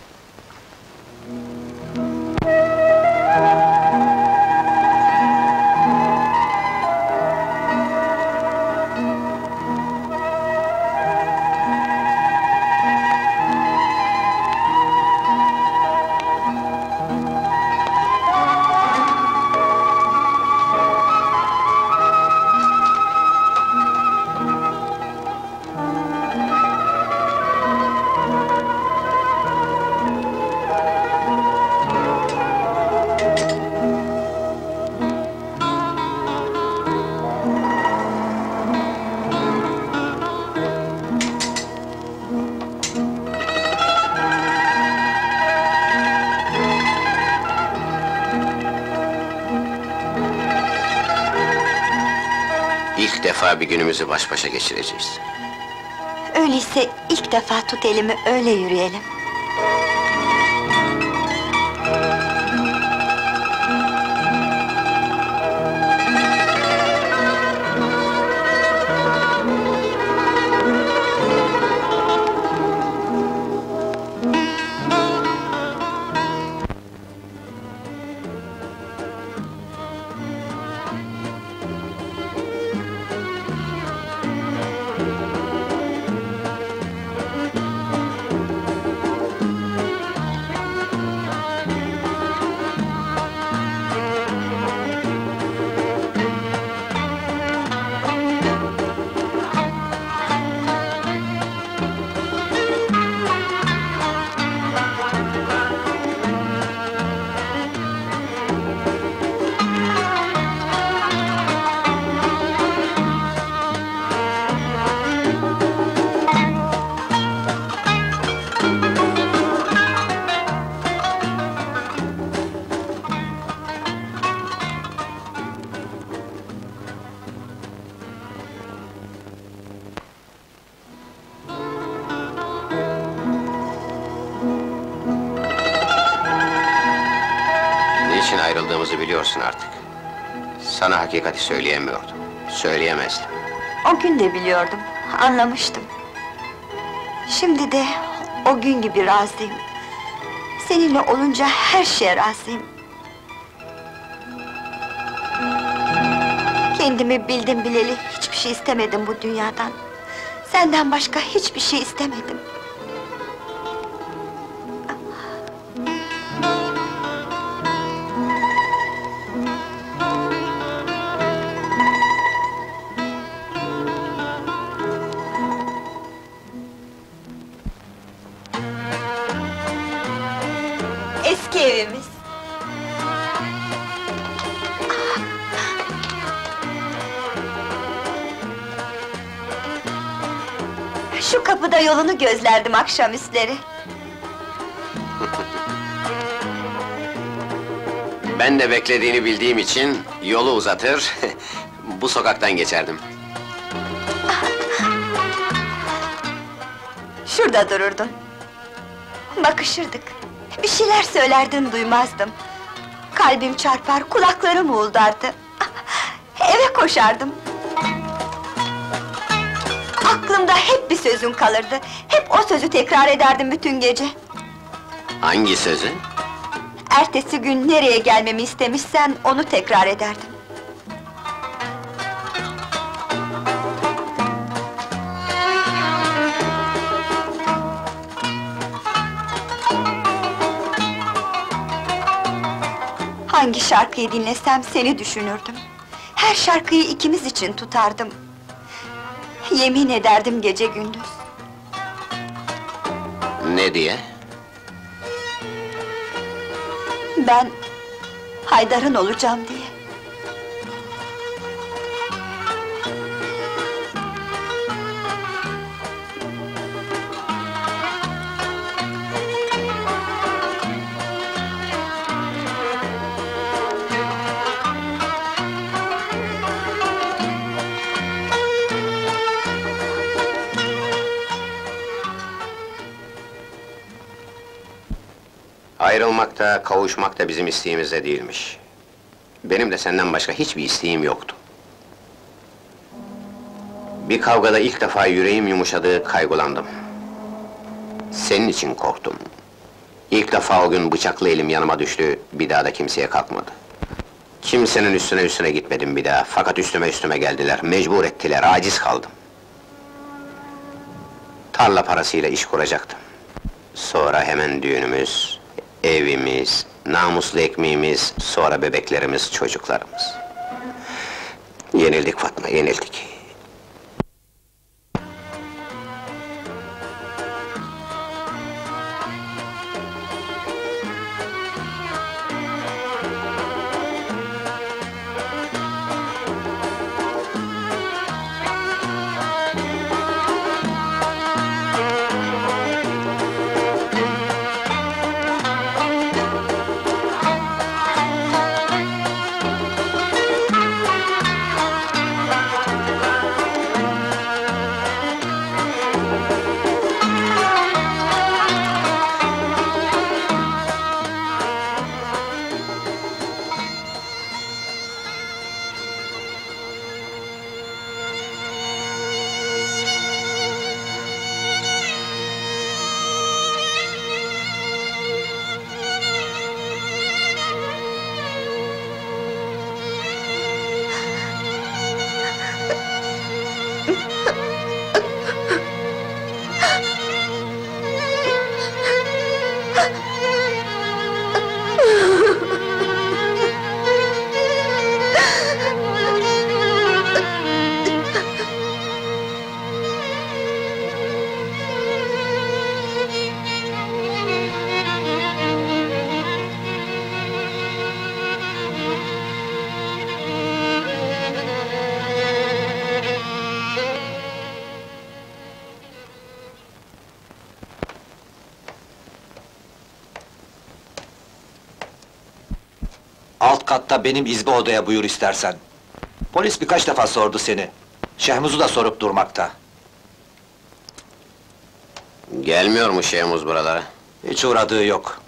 İlk defa bir günümüzü baş başa geçireceğiz. Öyleyse ilk defa tut elimi, öyle yürüyelim. Niçin ayrıldığımızı biliyorsun artık. Sana hakikati söyleyemiyordum. Söyleyemezdim. O gün de biliyordum, anlamıştım. Şimdi de o gün gibi razıyım. Seninle olunca her şeye razıyım. Kendimi bildim bileli hiçbir şey istemedim bu dünyadan. Senden başka hiçbir şey istemedim. Eski evimiz. Şu kapıda yolunu gözlerdim akşamüstleri. Ben de beklediğini bildiğim için yolu uzatır, bu sokaktan geçerdim. Şurada dururdun. Bakışırdık. Bir şeyler söylerdin duymazdım. Kalbim çarpar, kulaklarım uğuldardı. Eve koşardım. Aklımda hep bir sözün kalırdı. Hep o sözü tekrar ederdim bütün gece. Hangi sözü? Ertesi gün nereye gelmemi istemişsen onu tekrar ederdim. Hangi şarkıyı dinlesem seni düşünürdüm. Her şarkıyı ikimiz için tutardım. Yemin ederdim gece gündüz. Ne diye? Ben Haydar'ın olacağım diye. Ayrılmak da, kavuşmak da bizim isteğimizde değilmiş. Benim de senden başka hiçbir isteğim yoktu. Bir kavgada ilk defa yüreğim yumuşadı, kaygılandım. Senin için korktum. İlk defa o gün bıçaklı elim yanıma düştü, bir daha da kimseye kalkmadı. Kimsenin üstüne üstüne gitmedim bir daha, fakat üstüme üstüme geldiler, mecbur ettiler, aciz kaldım. Tarla parasıyla iş kuracaktım. Sonra hemen düğünümüz, evimiz, namuslu ekmeğimiz, sonra bebeklerimiz, çocuklarımız. Yenildik Fatma, yenildik. Alt katta benim izbe odaya buyur istersen. Polis birkaç defa sordu seni. Şehmuz'u da sorup durmakta. Gelmiyor mu Şehmuz buralara? Hiç uğradığı yok.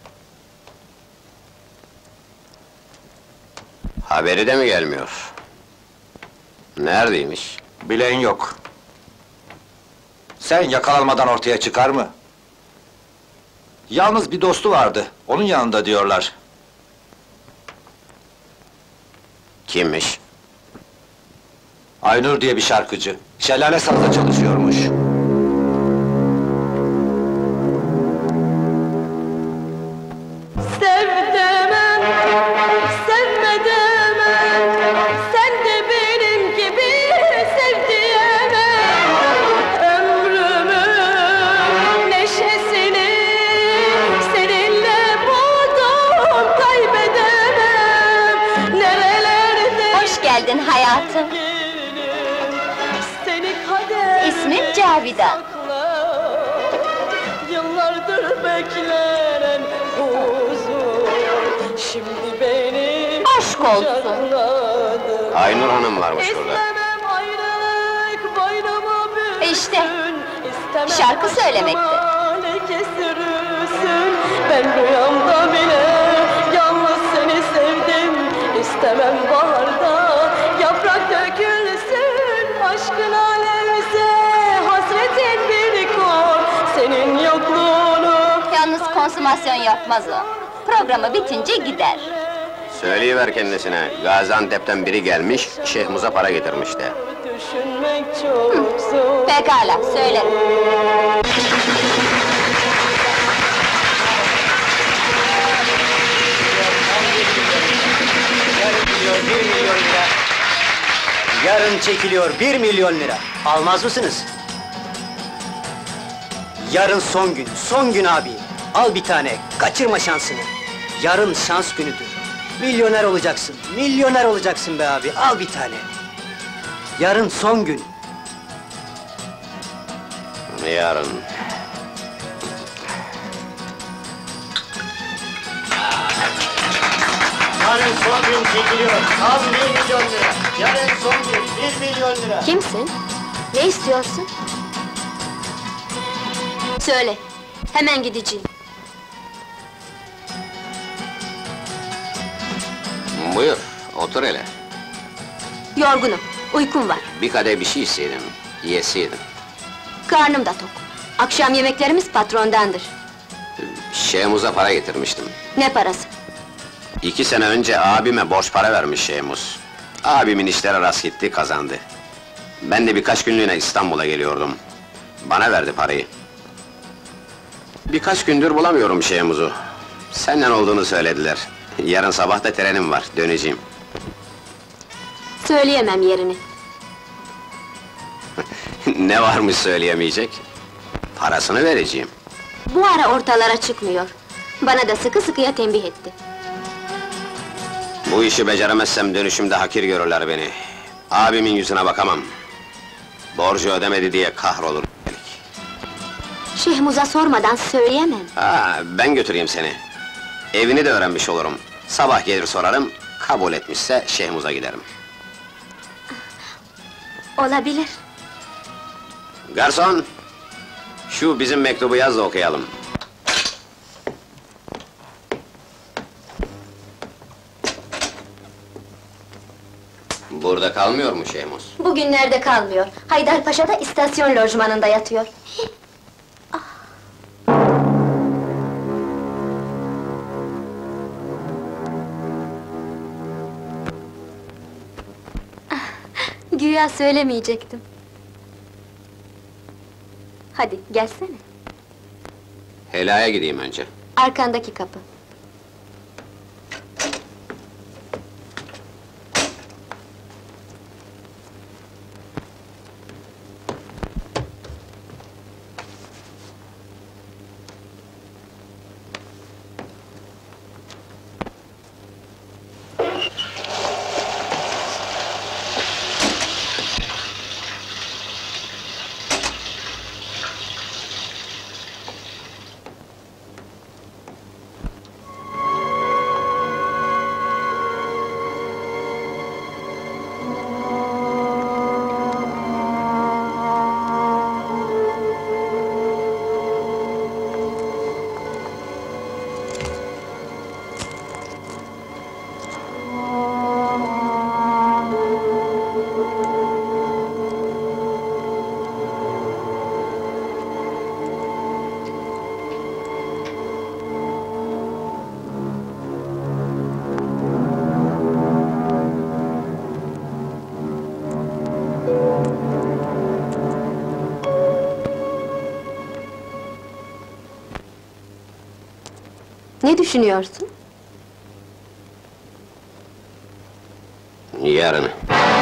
Haberi de mi gelmiyor? Neredeymiş? Bilen yok. Sen yakalanmadan ortaya çıkar mı? Yalnız bir dostu vardı, onun yanında diyorlar. Kimmiş? Aynur diye bir şarkıcı. Şelale Saz'da çalışıyormuş. Sev demem, sevme demem, sen de benim gibi sev diyemem. Ömrümün neşesini seninle buldum, kaybedemem. Nerelerde Hoş geldin hayatım. seni kader İsmim Cavidan. Yıllardır beklenen huzur şimdi beni Aşk olsun. kucakladı. Aynur Hanım varmış burada. İstemem ayrılık boynuma büsün. İşte, İstemem şarkı söylemekte. başıma leke sürülsün. Ben rüyamda bile yalnız seni sevdim. İstemem baharda yaprak dökülsün. Aşkın alemse hasretin bir kor. Senin yokluğunu Yalnız konsumasyon yapmaz o. Programı bitince gider. Söyleyiver kendisine, Gaziantep'ten biri gelmiş, Şehmuz'a para getirmiş de. düşünmek çok zor. Pekala, söylerim. Bir milyon lira. Yarın çekiliyor bir milyon lira. Almaz mısınız? Yarın son gün, son gün abi. Al bir tane, kaçırma şansını. Yarın şans günüdür. Milyoner olacaksın, milyoner olacaksın be abi. Al bir tane. Yarın son gün. Yarın. Yarın son gün çekiliyor. Al bir milyon lira. Yarın son gün bir milyon lira. Kimsin? Ne istiyorsun? Söyle, hemen gideceğim. Buyur, otur hele. Yorgunum, uykum var. Bir kadeh bir şey isteydim, yeseydim. Karnım da tok. Akşam yemeklerimiz patrondandır. Şehmuz'a para getirmiştim. Ne parası? İki sene önce abime borç para vermiş Şehmuz. Abimin işleri rast gitti, kazandı. Ben de birkaç günlüğüne İstanbul'a geliyordum. Bana verdi parayı. Birkaç gündür bulamıyorum Şehmuz'u. Senden olduğunu söylediler. Yarın sabah da trenim var, döneceğim. Söyleyemem yerini. Ne varmış söyleyemeyecek? Parasını vereceğim. Bu ara ortalara çıkmıyor. Bana da sıkı sıkıya tembih etti. Bu işi beceremezsem dönüşümde hakir görürler beni. Abimin yüzüne bakamam. Borcu ödemedi diye kahrolur. Şehmuz'a sormadan söyleyemem. Ha, ben götüreyim seni. Evini de öğrenmiş olurum. Sabah gelir sorarım, kabul etmişse Şehmuz'a giderim. Olabilir. Garson! Şu bizim mektubu yaz da okuyalım. Burada kalmıyor mu Şehmuz? Bugünlerde kalmıyor. Haydarpaşa'da istasyon lojmanında yatıyor. Güya söylemeyecektim. Hadi, gelsene. Helaya gideyim önce. Arkandaki kapı. düşünüyorsun? Yarını.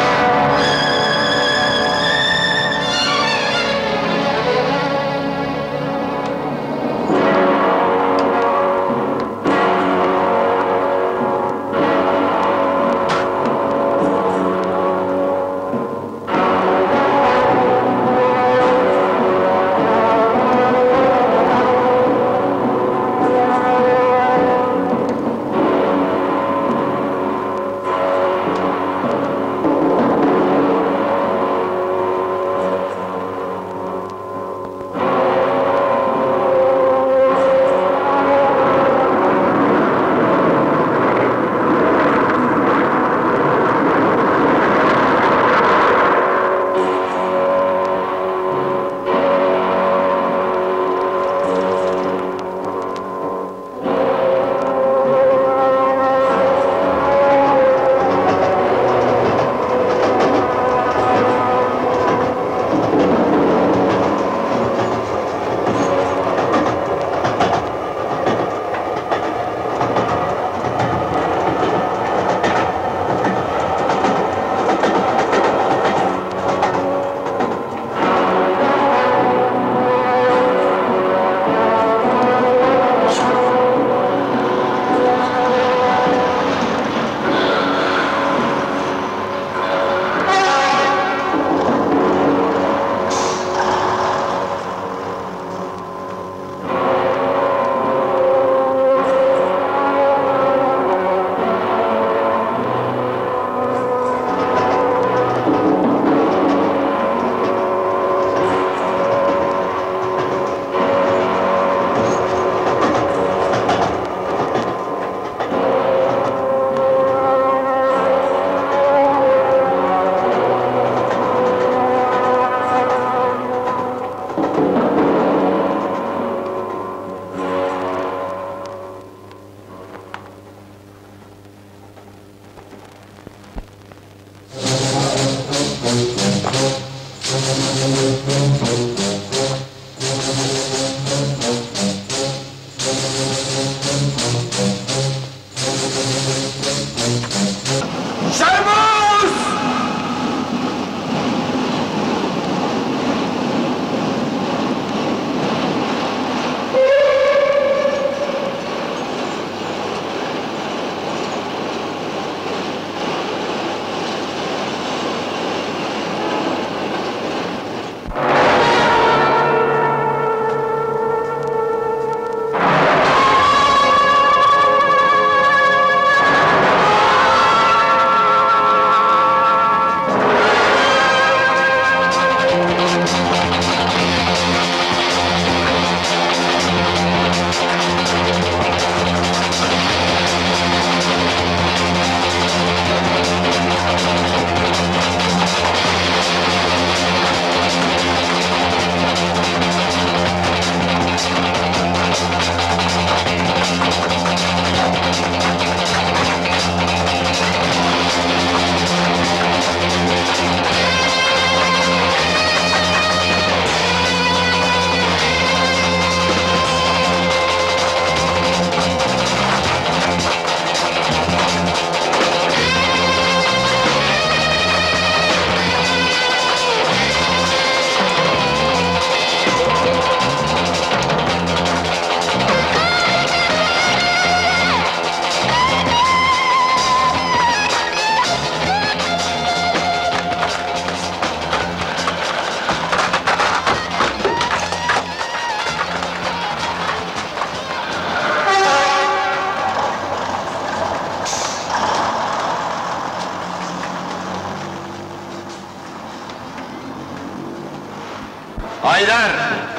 Haydar!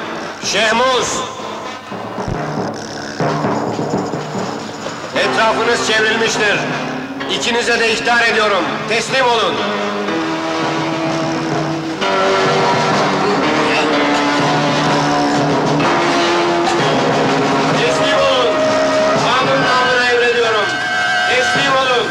Şehmuz! Etrafınız çevrilmiştir. İkinize de ihtar ediyorum. Teslim olun. Teslim olun. Kanun namına emrediyorum. Teslim olun.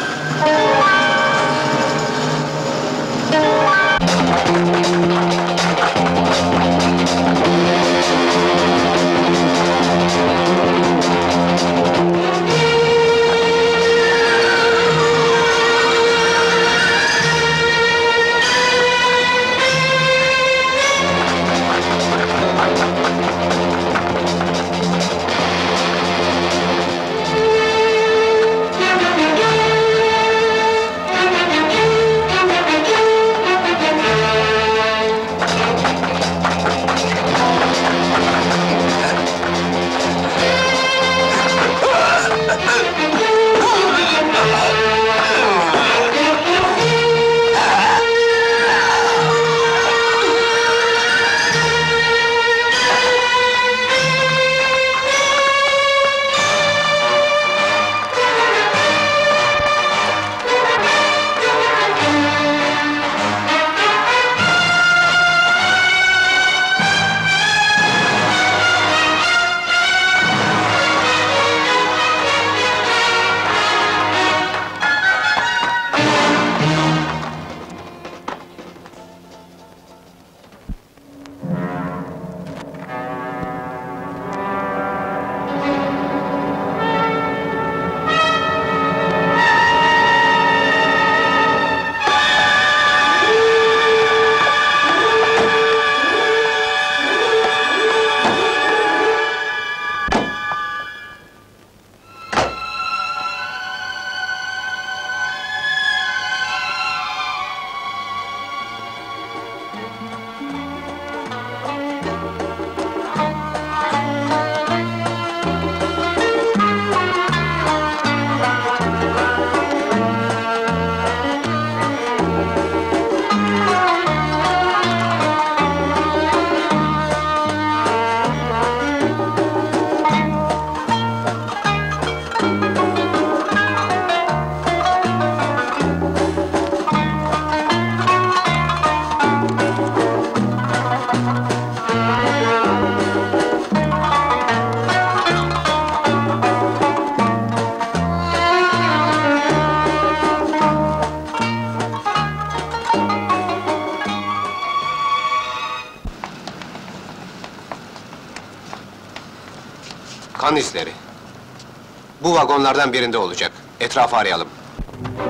Kan izleri. Bu vagonlardan birinde olacak. Etrafı arayalım.